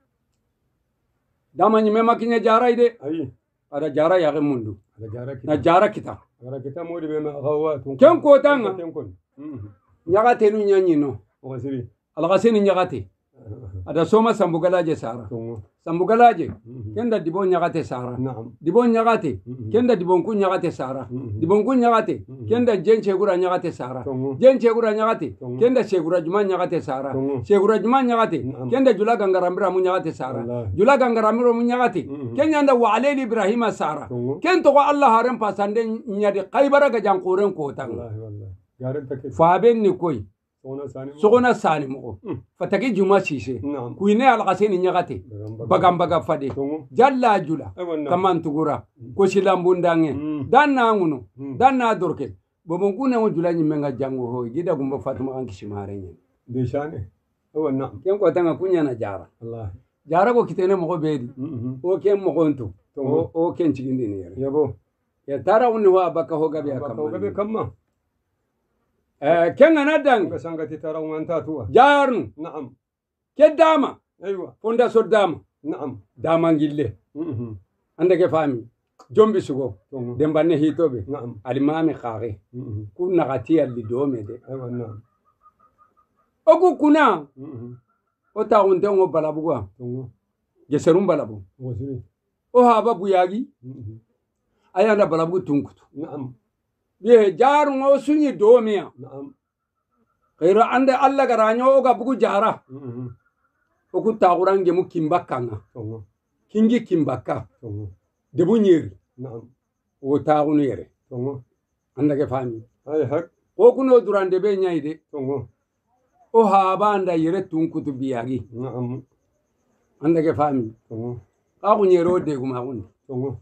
dama nyime ma kinye jara ide ay ada jara ya mundu ada jara na kita jara kita jara kita modi be ma gawa tongo ken ko tanga ken kon mhm nyaga te nu nyanyi no mo siri alga seni nyaga te ada soma sambugalaje sara sambugalaje kenda dibon nyagate sara dibon nyagate kenda dibon kun nyagate sara dibon kun nyagate kenda jenche gura nyagate sara jenche gura nyagate kenda segura juma nyagate sara segura juma nyagate kenda jula gangarambira mu nyagate sara jula gangarambira mu nyagate kenya nda wa alayli ibrahima sara kento ko allah haram pasande nyade qaybara ga jankuren ko tan faben ni koy sogona sani mo fataki juma sise kuine alqasini nyagate bagam baga fade jalla jula kaman tugura ko silambundange danna nguno danna dorke bobon kuna mo jula nyi menga jango ho gida gumba fatuma an kishimare nyi de shane wana ken ko tanga kunya na jara allah jara ko kitene mo bedi o ken mo gonto o o ken cigindi ne yare yabo ya tara woni wa baka ho gabe akam ho gabe kamma eh ken na dang ga sangati tara wanta tuwa jarnu na'am ke dama aywa fonda so dama na'am dama ngille anda ke fami jombi sugo dembanne hitobe na'am alimami khare kunna gati alli dome de aywa na'am oku kuna o ta unte ngo balabugwa geserum balabu wasiri o haba buyagi ayanda balabu tunkutu na'am ye jaru ngo sunyi domiya na'am khaira ande alla garanyo ga bugu jara oku ta urange mu kimbakanga kingi kimbaka debu nyeri na'am o ta unu yere anda ke fami ay hak o kuno durande be nyaide tongo o haba anda yere tunkutu biyagi na'am anda ke fami tongo ka kunyero de guma kun tongo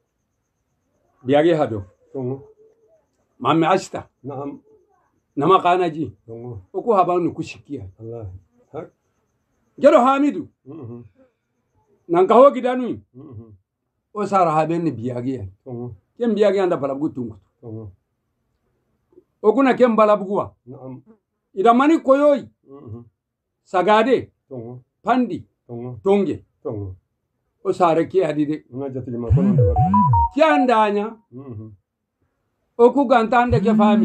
biyagi hado tongo mamme ashta na'am nama kanaji tongo o ko haba nu kushikia allah hak jero hamidu nan ka ho gidanu o sara haben ni biyagi tongo kem biyagi anda balabu tunkutu tongo o kuna kem balabuwa na'am ida mani koyoy sagade tongo pandi tongo tonge tongo o sare ki adide na jati ma kono de kiandanya o ku gantande ke fami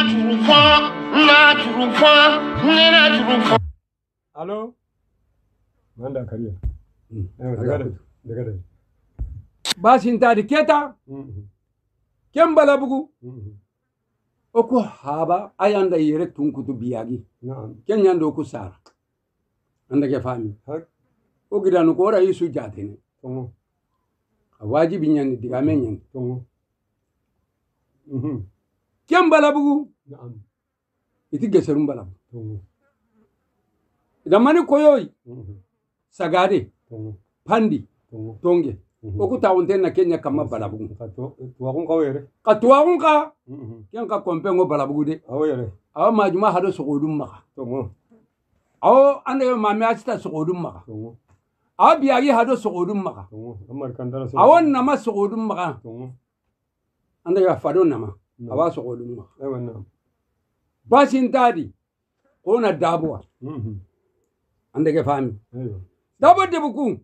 allo manda kariya eh daga daga daga basin tadi keta kem balabugu o ku haba ayanda yere tunkutu biyagi na'am ken nyando ku sara anda ke fami hak o gidanu ko ra yisu jatene tongo wajibi nyani diga menyen tongo mhm kem balabugu na'am iti geserum balabu tongo ida mani koyoy sagade tongo pandi tongo tonge o ku tawunten na kenya kama balabugu kato tuwa kun kawere katwa kunka ken ka kompe ngo balabugu de awere awa majuma hado sogodum maka tongo awo ande mame asta sogodum maka tongo awa biyagi hado sogodum maka tongo amar kandara so awon nama sogodum maka tongo ande ya fado nama awa sogodum maka aywa na'am basin tadi kona dabwa mhm ande ke fami aywa dabo de buku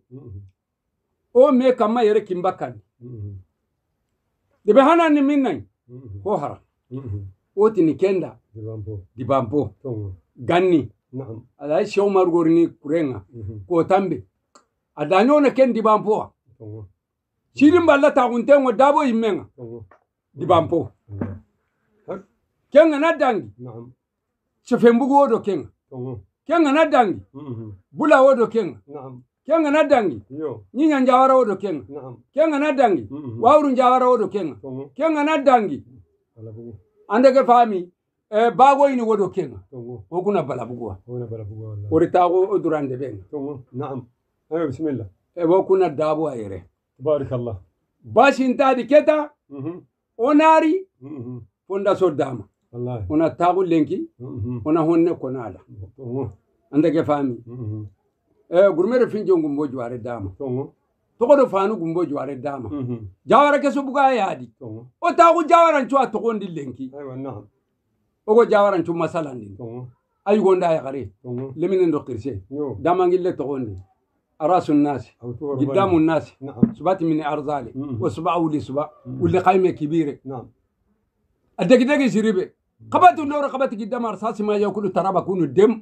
o me kama yere kimbakan mhm de behana ni minnai ko hara mhm o tini kenda dibampo dibampo tongo ganni na'am ala shi umar gorni kurenga ko tambe adanyo na ken dibampo tongo shirin balla ta kuntengo dabo imenga tongo dibampo hak kenga na dangi na'am chefembugo odo kenga tongo kenga na dangi mhm bula odo kenga na'am kenga na dangi yo nyinya njawara odo kenga na'am kenga na dangi Mhm. wawru njawara odo kenga tongo kenga na dangi balabugu andege fami e bago ini wodo kenga tongo okuna balabugo wona balabugu wallahi ori tago odurande benga tongo na'am aywa bismillah e wokuna dabo ayere barakallah bashin tadi keta mhm onari mhm fonda so dama wallahi ona tagu lenki mhm ona honne konala tongo andege fami mhm e gurmere finjo ngumbo jware dama tongo togodo fanu gumbo jware dama mhm jawara keso buga yadi tongo o tagu jawara nchwa togondi lenki aywa na'am ogo jawara nchu masalandi tongo ay gonda ya gare tongo lemine ndo kirse yo damangille togondi arasun nasi awto قدام الناس نعم سبات من أرزالي مم. وسبع ولي سبع واللي قايمة كبيرة نعم الدق دق يشربه qabatu lora qabati gidam arsasi ma yakulu taraba kunu dem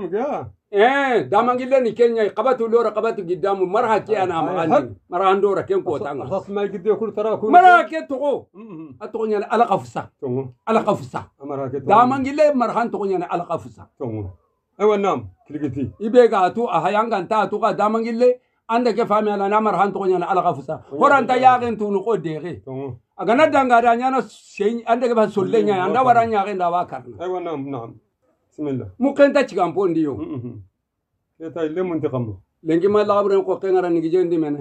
eh damangille ni kenya qabatu lora qabatu gidam marha ki ana magani marha andora ken ko tanga arsasi ma gidde yakulu taraba kunu marha ke to atogo nyana ala qafsa ala qafsa damangille marha to nyana ala qafsa aywa nam kiligiti ibega atu ahayanga ta atu ka damangille anda ke fami ala na marha to nyana ala qafsa horanta yaqin tunu ko dege agana danga da nyana sey ande ke ba solle nya anda waranya ke ndawa karna aywa nam nam bismillah mukenta chigampo ndiyo eta ile muntiqam lengi ma la abren ko kengara ni gijendi mene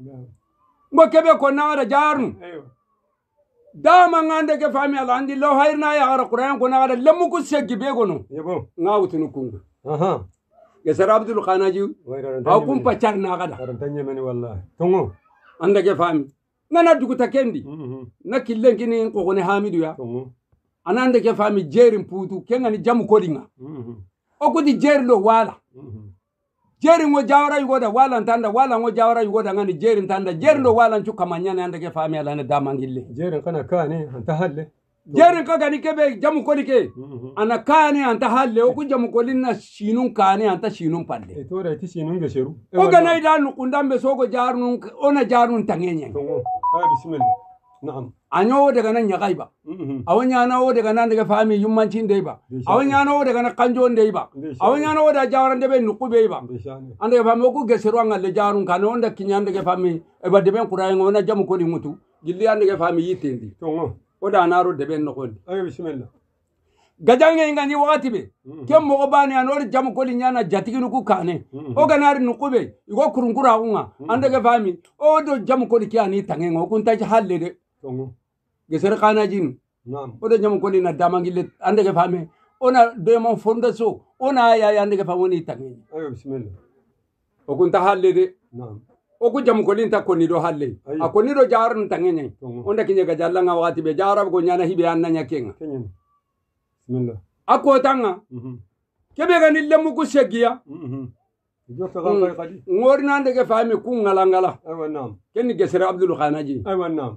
mo kebe ko na da jarnu aywa dama ngande ke fami ala andi lo hayrna ya gara qur'an ko na da lemu ko seggi be gono yebo ngawtunu kunga aha ya sara abdul khanaji aw kum pacar na gada tanye meni wallahi tongo ande ke fami nana dugu takendi na killen kini ko ko ne hamidu ya anande ke fami jerin putu kengani jamu kodinga o ko di jerlo wala jerin ngo jawra yugo da wala tanda wala ngo jawra yugo da ngani jerin tanda jerlo wala chu kamanyane ande ke fami ala ne damangille jerin kana kane anta halle jerin ka gani kebe jamu kodi ke ana kane anta halle o ku jamu kodin na shinun kane anta shinun palle e to da ti shinun ge sheru o gana ida nu kundambe sogo jarun ona jarun tangenye ay bismillah na'am anyo daga nan ya gaiba awanya na o daga nan daga fami yummancin dai ba awanya na o daga nan kanjo dai ba awanya na o da jawaran da ben nuku bai ba anda ga fami ko gesero an alle jarun kan onda kinyan daga fami e ba de ben kurai ngona jamu ko di mutu gilli anda ga fami yitendi tongo o da naro de ben nokon ay bismillah gajange ngani wakati be kem mo bani anori jamu ko di nyana jatiginu ku kane o ganari nuku be igo kurunkura unga anda ga fami o do jamu ko di kiani tangengo kun ta halle de tongo gesere kana jin naam odo nyam ko lina damangile ande ke fami ona do mon fonda so ona ya ya ande ke famoni tangi ayo bismillah o kun ta halle de naam o ku jam ko linta ko ni do halle a ko ni do jarun tangi nyi onda kinye ga jalla nga wakati be jarab go nyana hibe annanya kenga kenyen bismillah ako tanga kebe ga ni lemu ku segiya jo ka ga kadi ngor nande ke fami ku ngala ngala aywa naam ken gesere abdul khanaji aywa naam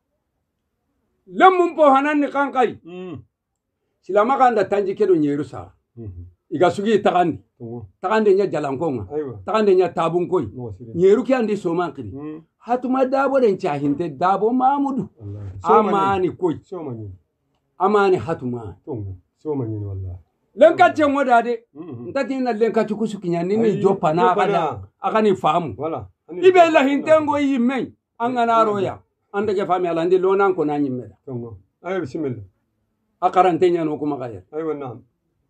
lemmum po hanan ni kankai silama kanda tanji kedo nyeru sa iga sugi tagandi tagandi nya jalankonga tagandi nya tabun koy nyeru ki andi soman kiri hatuma dabo den chahinte dabo mamudu amani koy somani amani hatuma somani wallahi lenka chengo dade ntati na lenka chukusu kinyani ni jopa na kada akani famu wala ibe la hintengo yimen angana roya ande ke fami ala ndi lonan ko nanyi meda tongo ayo bismillah akarantenya no kuma kaya aywa naam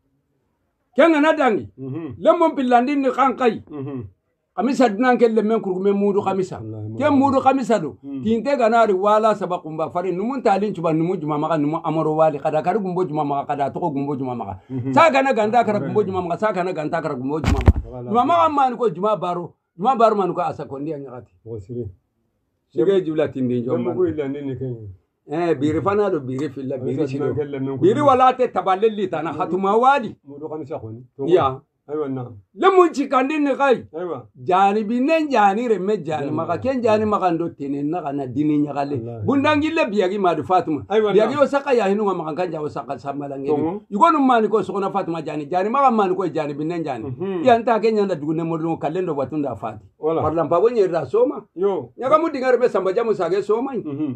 kenga nadangi lemon pillandi ni kankai kamisa dunan ke lemen kurgume mudu kamisa ke mudu kamisa do tinte ganari wala sabakumba fari numun talin cuba numu juma maka numu amoro wali kada kari gumbo juma maka kada toko gumbo juma maka saka na ganda kara gumbo juma maka saka na ganda kara gumbo juma maka juma maka mani ko juma baro juma baro mani ko asakondi anyakati wasiri sige jula tindi jomba ko illa nini ken eh biri fana do biri filla biri chilo biri wala te tabalelli tana hatuma wali mudu kamisa khoni ya aywa naam lemun chikandi ni kai aywa jani binen jani remme jani maka ken jani maka ndo tenen na kana dini nyagale bundangile biyagi madu fatuma biyagi osaka ya hinu maka kanja osaka samalange yugonu mani ko sokona fatuma jani jani maka mani ko jani binen jani ya nta kenya nda dugune modlo kalendo watunda fati parlam pa bonye da soma yo nyaga mudinga be samba jamu sage soma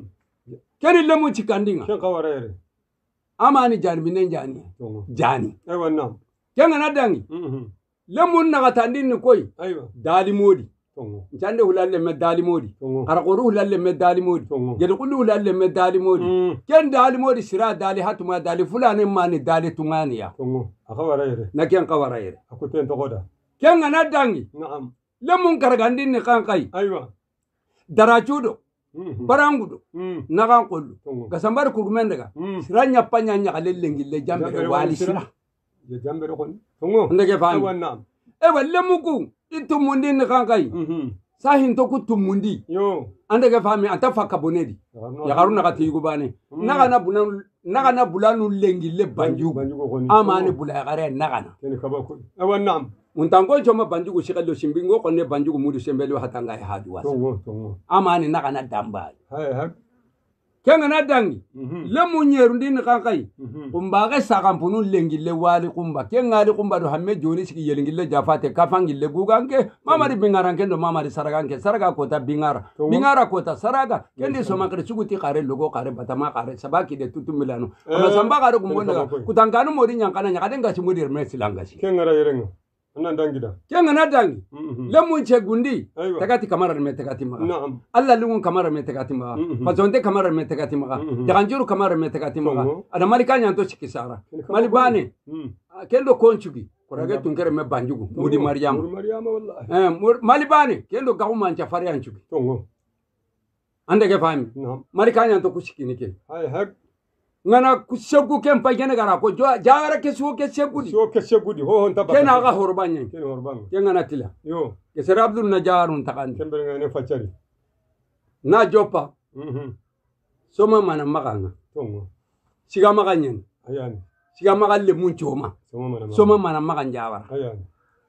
keni lemun chikandinga shan kawarere amani jani binen jani jani aywa naam kenga nadangi lemun naga tandini koy aywa dali modi tongo jande hulalle me dali modi karakuru hulalle me dali modi gede kullu hulalle me dali modi ken dali modi sira dali hatuma dali fulane mani dali tungani ya tongo akawarere na ken kawarere akuten togoda kenga nadangi naam lemun karagandini kankai aywa darachudo barangudo nagan kollu gasambar kurgumendega sira nyapanya nyakalelle ngille jambe wali sira ya jambere kon tongo ndege fami aywa naam ewa lemuku itumundi ni kankai sahin to ku tumundi yo andege fami anta fakka bonedi ya garuna kati yugubane naga na bulan naga na bulanu lengile banju amane bula gare naga na kene kabako aywa naam muntango choma banjugu shikalo shimbingo konne banjugu mudu shembelo hatanga ya hadu wasa tongo tongo amane naga na damba hay hay kenga na dangi le munyeru ndini kankai kumba ga sakampunu lengile wali kumba kenga ali kumba do hamme joni siki yelingile jafate kafangile guganke mamari bingara kendo mamari saraganke saraga kota bingara bingara kota saraga kendi soma kare suguti kare logo kare batama kare sabaki de tutu milano ona samba kare kumbonda kutanganu modi nyankana nyakadenga simudi mesilangasi kenga ra yerenga Anan dangida. Kenga na dangi. Lemu che gundi. Takati kamara me takati maga. Naam. Allah lungun kamara me takati maga. Fazonte kamara me takati maga. Jaganjuru kamara me takati maga. Ada malika nyanto chikisara. Malibane. Kendo konchugi. Korage tunkere me banjugu. Mudi Maryam. Mudi Maryam wallahi. Eh malibane kendo gauma ancha fari anchugi. Tongo. Ande ke fami. Naam. Malika nyanto kushikini ke. Hai hak. Ngana kusegu kem pagene gara ko jawara ke suo ke segudi suo ke segudi ho hon tabaka kena ga horbanya ken horbanga kenga tila yo ke sera abdul najarun takan kembere ngane facari na jopa mhm soma mana maganga tongo siga maganyen ayani siga magalle mun choma soma mana soma mana magan jawara ayani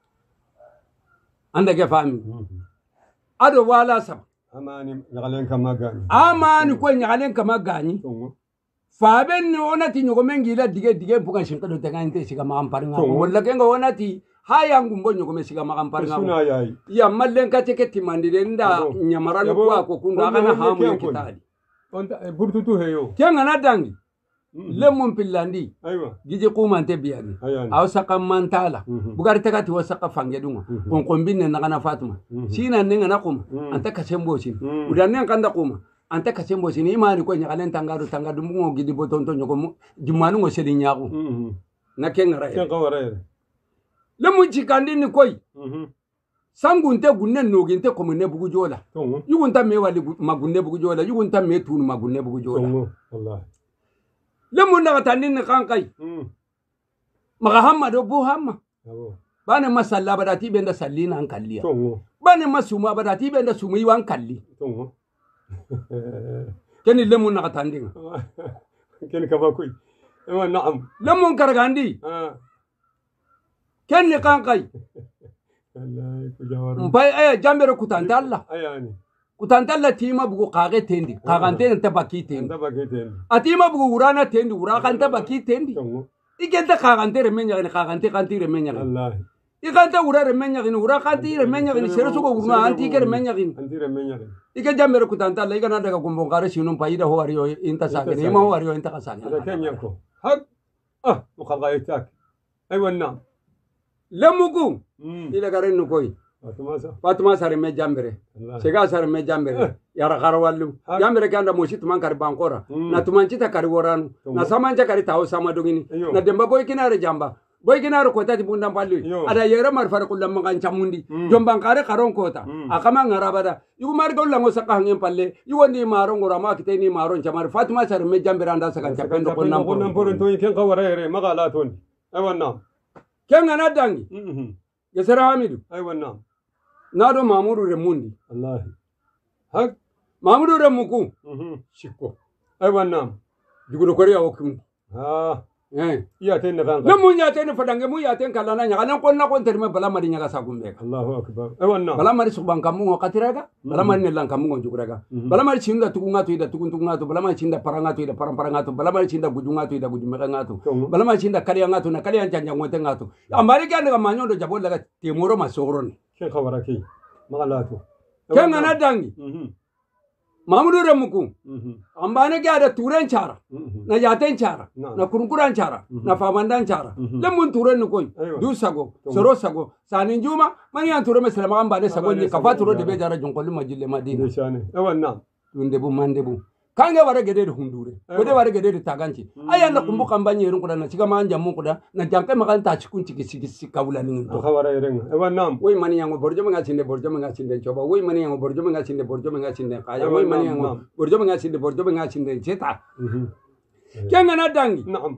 anda ke fami ado wala sab amani nyalen kama gani amani ko nyalen kama gani tongo Faben ni onati nyugo mengi la dige dige bukan shinka do tenga inte siga makampari nga wala kenga onati haya ngumbo nyugo me siga makampari nga suna yayi ya mallen ka teke timandire nda nyamarano kwa ko kunda kana hamu yakitali onta burtutu heyo kenga na dangi lemon pillandi aywa gije kumante biyani aw saka mantala bugari takati wasaka fangedunga kon kombinne na kana fatuma sina nenga na kuma anta kasembo shin udanne kanda kuma anta kasembo sini imani ko nyakalen tangado tangado mungo gidi botonto nyoko jumanu ngo seli nyaku na kenga ken kawara le mu jikandi ni koy sangunte gunne noginte komune bugu jola yugunta me wali magunne bugu jola yugunta me tunu magunne bugu jola wallahi le mu na tandi ni kankai maga hamma do bu hamma bane masalla badati benda sallina an kalliya bane masuma badati benda sumi wan kalli keni lemu na katandinga keni kabakui ewa naam lemu karagandi keni kankai wallahi kujawaru mpai eh jambere kutantalla ayani kutantalla tima bugu kage tendi kagante nta baki tendi nta baki tendi atima bugu urana tendi uraka nta baki tendi igenda kagante remenya ni kagante kanti remenya wallahi iganta urare remenya ni uraka kanti remenya ni sero sugo uruna anti ke remenya ni anti remenya ni ike jambere kutantalla igana daga kumbongare shinum paida ho ariyo inta sake ni ma ho ariyo inta kasake ada kenya ko hak ah mukhagaytak aywa naam lemugu ila garen no koy fatumasa fatumasa re me jambere sega sare me jambere yara garwallu jambere kanda moshi tuman kar bankora na tumanci ta kar woranu na samanja kar tawo sama dogini na demba boy kinare jamba boy kinare ko tati bundam pallu ada yere mar far kullam magan chamundi jomban kare karon kota akama ngarabada yugo mar golla ngo saka hangen palle yugo ni maron ngora ma kiteni maron chamar fatumasa re me jambere anda saka chapendo ko nam ko nam poron to ken kawara yere magala ton aywa naam kenga na dangi yesera hamidu aywa naam nado mamuru remundi wallahi hak mamuru remuku shikko aywa naam jugudo koriya wokum ha eh iya ten kan na munya ten fadange munya ten kala na nyaka kon na kon terme bala mari nyaka sagumbe Allahu akbar aywa naam bala mari suban kamungo katiraga bala mari nelan kamungo juguraga bala mari chinda tukunga tu ida tukun tukunga tu bala mari chinda paranga tu ida parang paranga tu bala mari chinda gujunga tu ida gujumeka ngatu bala mari chinda kaliya ngatu na kaliya njanja ngote ngatu amari kande ga manyondo jabo laga temoro masogoroni ken khabara ki magalatu ken na dangi mamudu remuku ambane ke ada turen cara na yaten cara na kurunkuran cara na famandan cara lemun turen no koy du sago soro sago sanin juma mani an turo meselama ambane sago ni kafa turo de be jara jonkolu majille madina shane ewanna dunde bu mande bu kange wara gede de hundure gede wara gede de taganci aya na kumbu kambanye run kuda na ciga manja mun kuda na jankai makan ta cikun ciki ciki ciki kawula nin to khawara yerenga ewanna woi mani yango borjo menga cinde borjo menga cinde coba woi mani yango borjo menga cinde borjo menga cinde kaya woi mani yango borjo menga cinde borjo menga cinde ceta kenga na dangi naam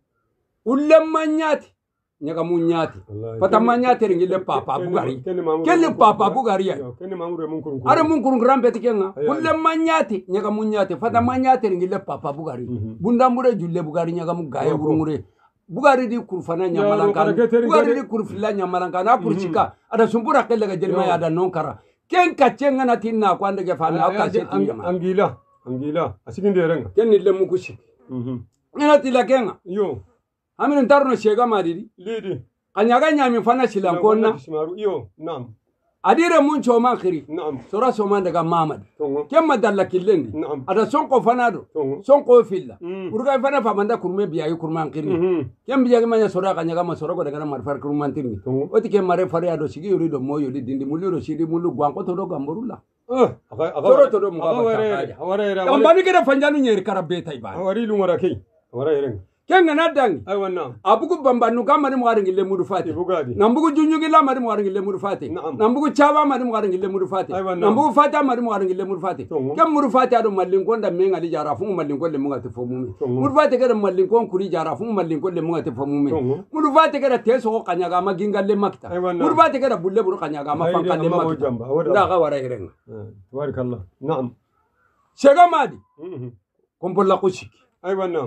ullem manyati nyaga munyati pata manyati ringile papa bugari kelle papa bugari ya kenne mamure mun kurun are mun kurun rampe tikenga ullem manyati nyaga munyati pata manyati ringile papa bugari bundambure julle bugari nyaga mugaye burungure bugari di kurfana nyamalanka bugari di kurfilla nyamalanka na kurchika ada sumpura kelle ga jelma ya da nonkara ken kachenga na tinna kwande ke fana akase tinyama angila angila asikin de renga ken ni lemu kushi mhm ina tila kenga yo amin tarno shega madidi lidi kanyaga nyami fana shilan konna yo nam adire mun choma khiri na'am sura soma daga mamad kem madalla killendi ada sonko fanado sonko filla urga fana famanda kurme biya kurman khiri kem biya manya sura kanyaga ma sura ko daga marfar kurman tinni oti kem mare fare ado sigi yori do moyo di dindi muliro sidi mulu gwanko to do gamborula sura to do mugaba ta awara kambani keda fanjanu nyeri karabe tai ba awari lumara kai awara yeren kenga nadangi ay wanna abugu bambanu kamari mwaringi le mudu fati nambugu junjugi la mari mwaringi le mudu fati nambugu chaba mari mwaringi le mudu fati nambugu fata mari mwaringi le mudu fati kem mudu fati ado malinko nda menga li jara fungu malinko le munga tifo mumi mudu fati kada malinko kuri jara fungu malinko le munga tifo mumi mudu fati kada teso ko kanyaga maginga le makta mudu fati kada bulle buru kanyaga ma fanka le makta nda ga wara irenga tabarakallah na'am shega madi kompola kushiki ay wanna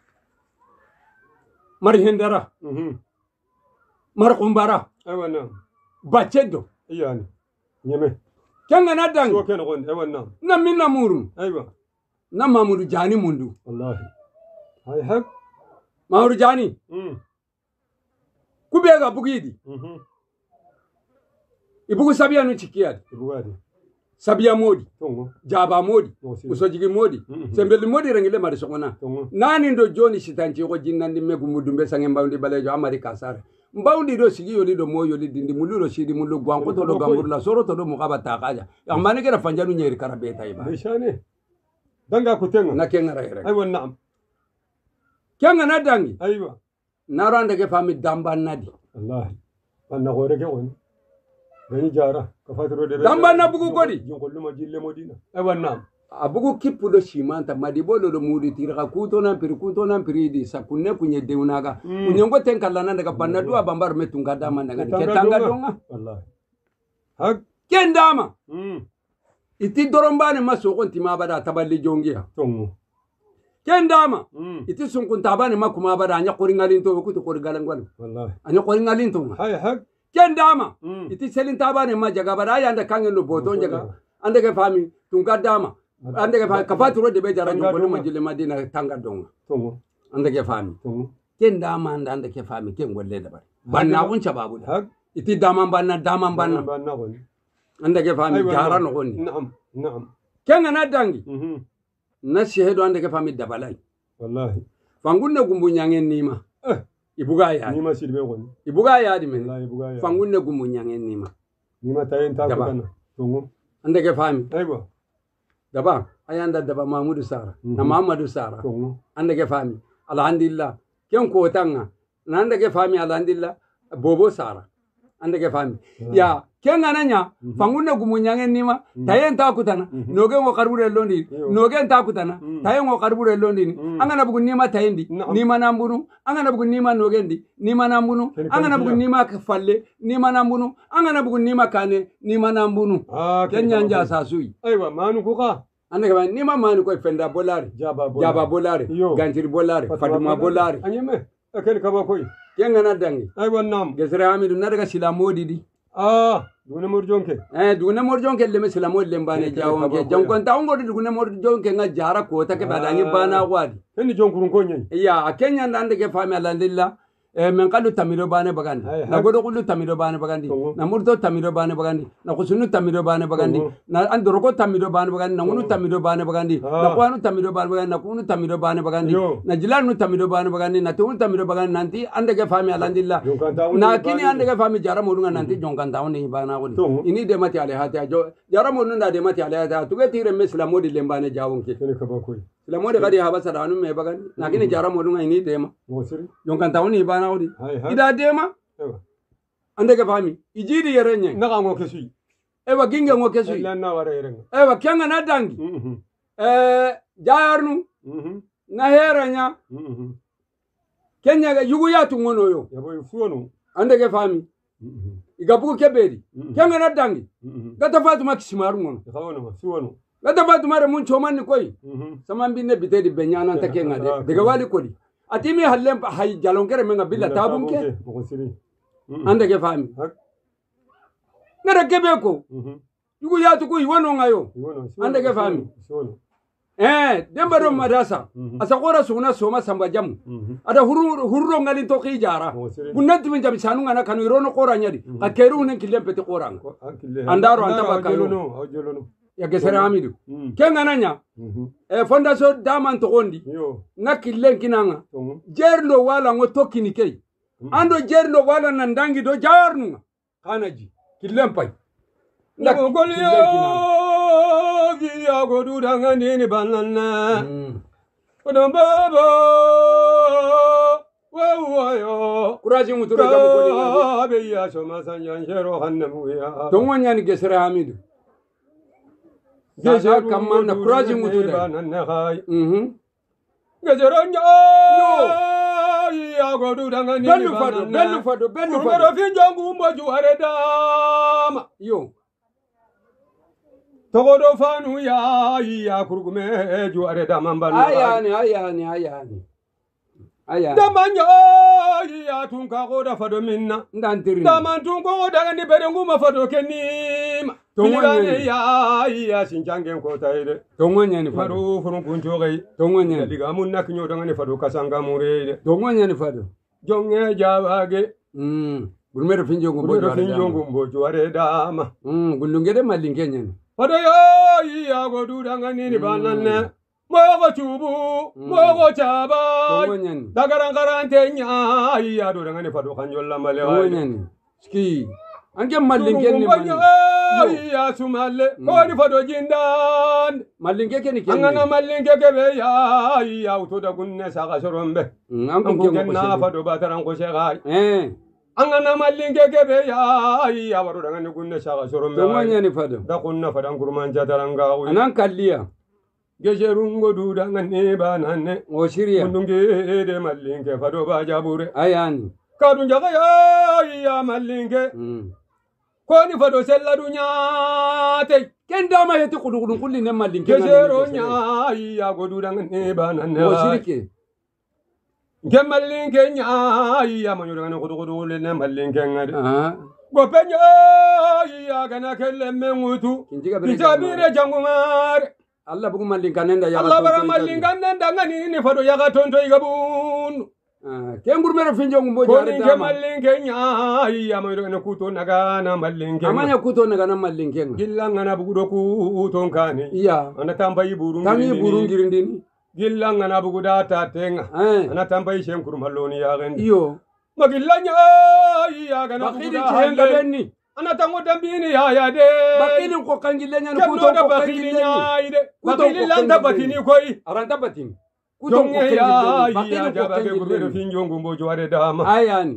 mari hendara mhm mar kumbara aywa na bachedo yani nyeme kenga na dangi so ken gon aywa na na minna muru aywa na mamudu jani mundu wallahi hay hak mamudu jani mm kubega bugidi mhm ibugu sabia no chikiyadi ibugadi sabia modi tongo jaba modi usojigi modi sembeli modi rengile mari sokona nani ndo joni sitanchi ko jinnandi megu mudumbe sange mbawndi balejo amari kasare mbawndi do sigi yoli do moyo li dindi muluro sidi mulu gwanko to do gamburla soro to do mukaba takaja yamane kera fanjanu nyeri karabeta iba bishane danga kutenga na kenga rayre aywa na'am kenga na dangi aywa narande ke fami damba nadi wallahi anna gore ke on gani jara ka fatiro de damba na bugu godi jongollu ma jille modina aywa na'am abugu kipu do shimanta madibolo do mudi tiraka kuto na piri kuto na piri di sakune kunye deunaga mm. Kunyongo tenkala na daga panadu abambar metunga dama daga ketanga donga wallahi hak kendama mm. Iti dorombane masoko ntima bada tabali jongia tongo kendama mm. Iti sunkun tabane makuma bada anya koringalin to kuto korigalangwalu wallahi anya koringalin to hay hak kendama mm. Iti selin tabane majaga bada yanda kangelo boton jaga andege fami tunga dama andege fa kafaturo de be jara jongolo majile madina tanga donga tongo andege fami tongo ken dama andege fami ken golle da bar banna kun chababu da iti dama banna dama banna banna gon andege fami jara no gonni na'am na'am ken na dangi mhm na shehedo andege fami dabalai wallahi fangunne gumbu nyangen nima eh ibuga ya nima sidbe gonni ibuga ya di men wallahi ibuga ya fangunne gumbu nyangen nima nima tayen ta kana tongo andege fami aywa daba ayanda daba Mahmudu Sara mm -hmm. na Muhammadu Sara andage fami alhamdulillah ken ko tanga na andage fami alhamdulillah bobo Sara andage fami yeah. Ya ken ananya mm -hmm. fangunne gumunyange nima mm -hmm. tayen ta kutana mm -hmm. noge ngo karbure londi noge ta kutana mm -hmm. tayen ngo karbure londi mm -hmm. angana bugu nima tayendi no. Nima nambunu angana bugu nima nogendi nima nambunu angana bugu nima falle nima nambunu angana bugu nima kane nima nambunu ah ken nyanja sasui aywa manu kuka andege ba nima manu ko fenda bolari jaba bolari jaba bolari ganjiri bolari faduma bolari anyeme akel kaba koy kenga na dangi aywa nam gesre hamidu na daga silamodi di ah duna morjonke eh duna morjonke le silamodi le mbane jawon ke jonkon ta ngodi duna morjonke nga jara ko ta ke badangi bana gwadi eni jonkurun ko nyi ya kenya andege fami alhamdulillah eh men kalu tamido bane bagandi na godo kullu tamido bane bagandi na murdo tamido bane bagandi na kusunu tamido bane bagandi na andoroko tamido bane bagandi na ngunu tamido bane bagandi na kwanu tamido bane bagandi na kunu tamido bane bagandi na jilanu tamido bane bagandi na tunu tamido bagandi nanti andege fami alhamdulillah na kini andege fami jara modunga nanti jonkanta oni bana goni ini de mati ale hata jo jara modunga de mati ale hata tuge tire mesela modi lembane jawonke kene kaba koy silamode kadi haba sadanu me bagandi na kini jara modunga ini de ma mosiri jonkanta oni bana odi ida dema andege fami ijidi yerenye naga ngo kesui ewa ginga ngo kesui la na wara yerenga ewa kenga na dangi mhm eh jaarnu mhm na heranya mhm kenya yugu yatu ngono yo yabo yufuno andege fami mhm igabuku kebedi kenga na dangi gata fatuma kisimaru ngono kawono ma suwono gata fatuma re mun choman koy mhm samambine bitedi benyana ta kenga de daga wali kodi atimi halle hay jalongere menga billa tabunke andege fami ngara kebeko yugu yatu ku iwono ngayo andege fami eh demba do madasa asa qora suguna soma samba jamu ada huru hurro ngali to kijara bunanti min jabi sanu ngana kanu irono qora nyadi ka keru nen kilem peti qora andaro anta bakayo ya gesere amidu kenga nanya e fondation daman to gondi na killen kinanga jerlo wala ngo tokkini kay ando jerlo wala nan dangi do jarnu kanaji killen pay ndak golyo giya godu dangani ni banana kodon baba wawayo kuraji mutura jamu ko be ya soma sanjan jero hannamu ya tongonya ni gesere amidu Geja kamana kuraji mutura mhm gejeronyo ya godu dangani belu fado belu fado belu fado ngoro finjongu mboju aredama yo togodo fanu ya ya kurgume ju aredama mbanu ayani ayani ayani ayani damanyo ya tunka goda fado minna ndantiri daman tunko dangani berengu ma fado kenima tongone ya ya sinjangen ko tayde tongonya ni fado fado furun kunjo gai tongonya diga mun nak nyo dangani fado kasanga murede tongonya ni fado jonge jawage mm gulmere finjongu mboju aredama finjongu mboju aredama mm gulungede malinkenya ni fado ya ya godu dangani ni bananne mogo chubu mogo chaba tongonya ni dagaran garante nya ya do dangani fado kanjolla male tongonya ni ski anke malinke ni mani ya sumalle ko ni fado jindan malinke ke ni ke angana malinke ke be ya ya uto da gunne saka sorombe amko ke na fado bataran ko shega eh angana malinke ke be ya ya waro dangani gunne saka sorombe tongonya ni fado da kunna fadan kurman jataranga anan kalliya gejerungo du dangani banane o shiriya mundunge de malinke fado ba jabure ayani kadun jaga ya ya malinke koni fado sella dunya te kenda ma yeti kudugun kulli ne malinke gesero nya ya godu dangane banane o shirike gemalinke nya ya manyo dangane kudu kudu le ne malinke ngade ah go penya ya gana kelle mengutu kijabire jangumar Allah bugu malinka nenda ya Allah bara malinka nenda ngani ni fado ya gatonto igabun ah kengur mero finjongu mboja are dama ko malinke nya ya manyo dangane kuto naga na malinke amanya kuto naga na malinke gillanga na bugu do kuto nkani iya ana tambayi burungi tami burungi rindini gillanga na bugu da ta tenga eh ana tambayi shenkur maloni ya gendi iyo magillanya ya gana bugu da henga benni ana tango dambini ya ya de bakilin ko kangilenya no kuto ko bakilenya ide bakilin landa batini koi aranta batini kuto ko ya ya jaba ke gurbe finjongu mbojo are dama ayani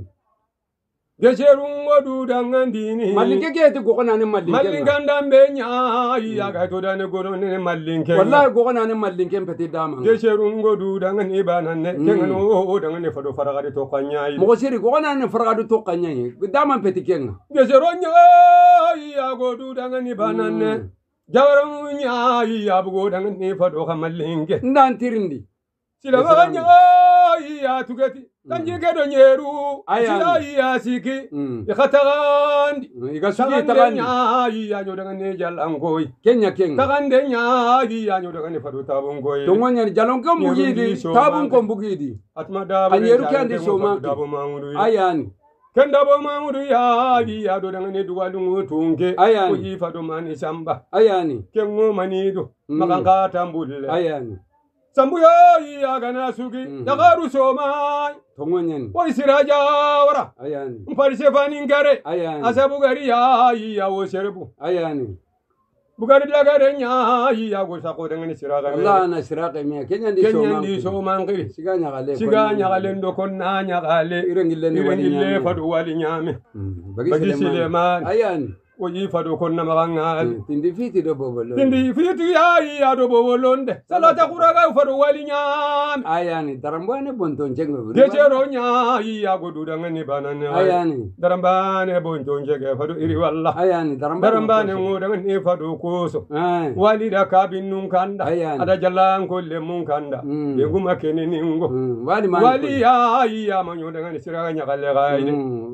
gejerun wadu dangandini malinke ke ti gokona ne malinke malinke ndambe nya ya ga to dane gono ne malinke wallahi gokona ne malinke peti dama gejerun wadu dangani banane kengano o dangane fado faragade to kanyai mo siri gokona ne faragade to kanyai dama peti kenga gejeron nya ya godu dangani banane jawaran nya ya bugo dangani fado kamalinke ndan tirindi sila nya ya tugati kanji kedo nyeru sila ya siki ikhatagandi igasuki tagandi ya nyoda ngane jalangoi kenya kenga tagande nya ya nyoda ngane fado tabungoi tongonya jalonko mbugidi tabun ko mbugidi atmada anyeru kandi soma ayani kenda bo mamudu ya ya do ngane duwalu tunge uji fado mani samba ayani kengo manido makanga tambulle ayani sambu ya ya gana sugi dagaru soma tongonyen boy siraja wara ayani mpari sefani ngare ayani asabu gari ya ya wo serbu ayani bugari lagare nya ya go sako dangani siraga Allah na siraga me kenya ndi soma kenya ndi soma ngiri siganya gale siganya gale ndo konna nya gale irengille ni wali nyame fadu wali nyame bagi Suleman ayani oji fado konna magangal tindi fiti do bobolo tindi fiti ya ya do bobolonde salata kuraga fado wali nyam ayani darambane bonton jengo gejero nya ya go dudangani banane ayani darambane bonton jege fado iri walla ayani darambane darambane ngudangani fado koso wali da kabinnun kanda ada jalan kolle mun kanda yenguma kenini ngo wali wali ya ya manyo dangani siraga nya galle gaide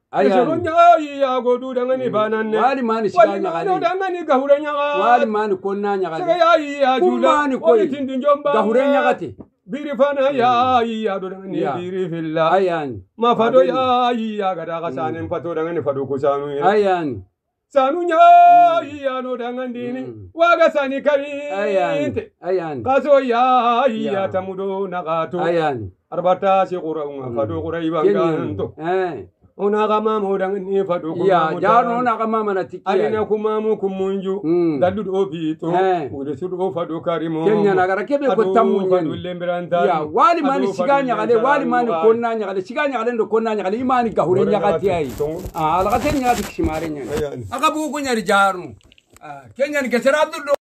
ayani ya godu dangani bananne wali mani siga nyagale dangani gahure nyaga wali mani konna nyagale siga ya ya jula mani koy tindin jomba gahure nyagate biri fana ya ya do dangani biri filla ayani ma fado ya ya gada kasanen fato dangani fado ko sanu ayani sanu nya ya no dangandini waga sani kari ayani ayani kaso ya ya tamudo nagato ayani arbata si qura unga fado qura ibanganto eh ona gama modang ni fado ko ya jaro ona gama mana tikki alina kuma mu kumunju dalu do bito ure su do fado karimo kenya nagara kebe ko tammu fado lembranta ya wali mani siganya gale wali mani konna nya gale siganya gale ndo konna nya gale imani gahure nya gati ai ah ala gaten nya tikshimare nya aga bu ko nya jaro kenya ni kesera abdul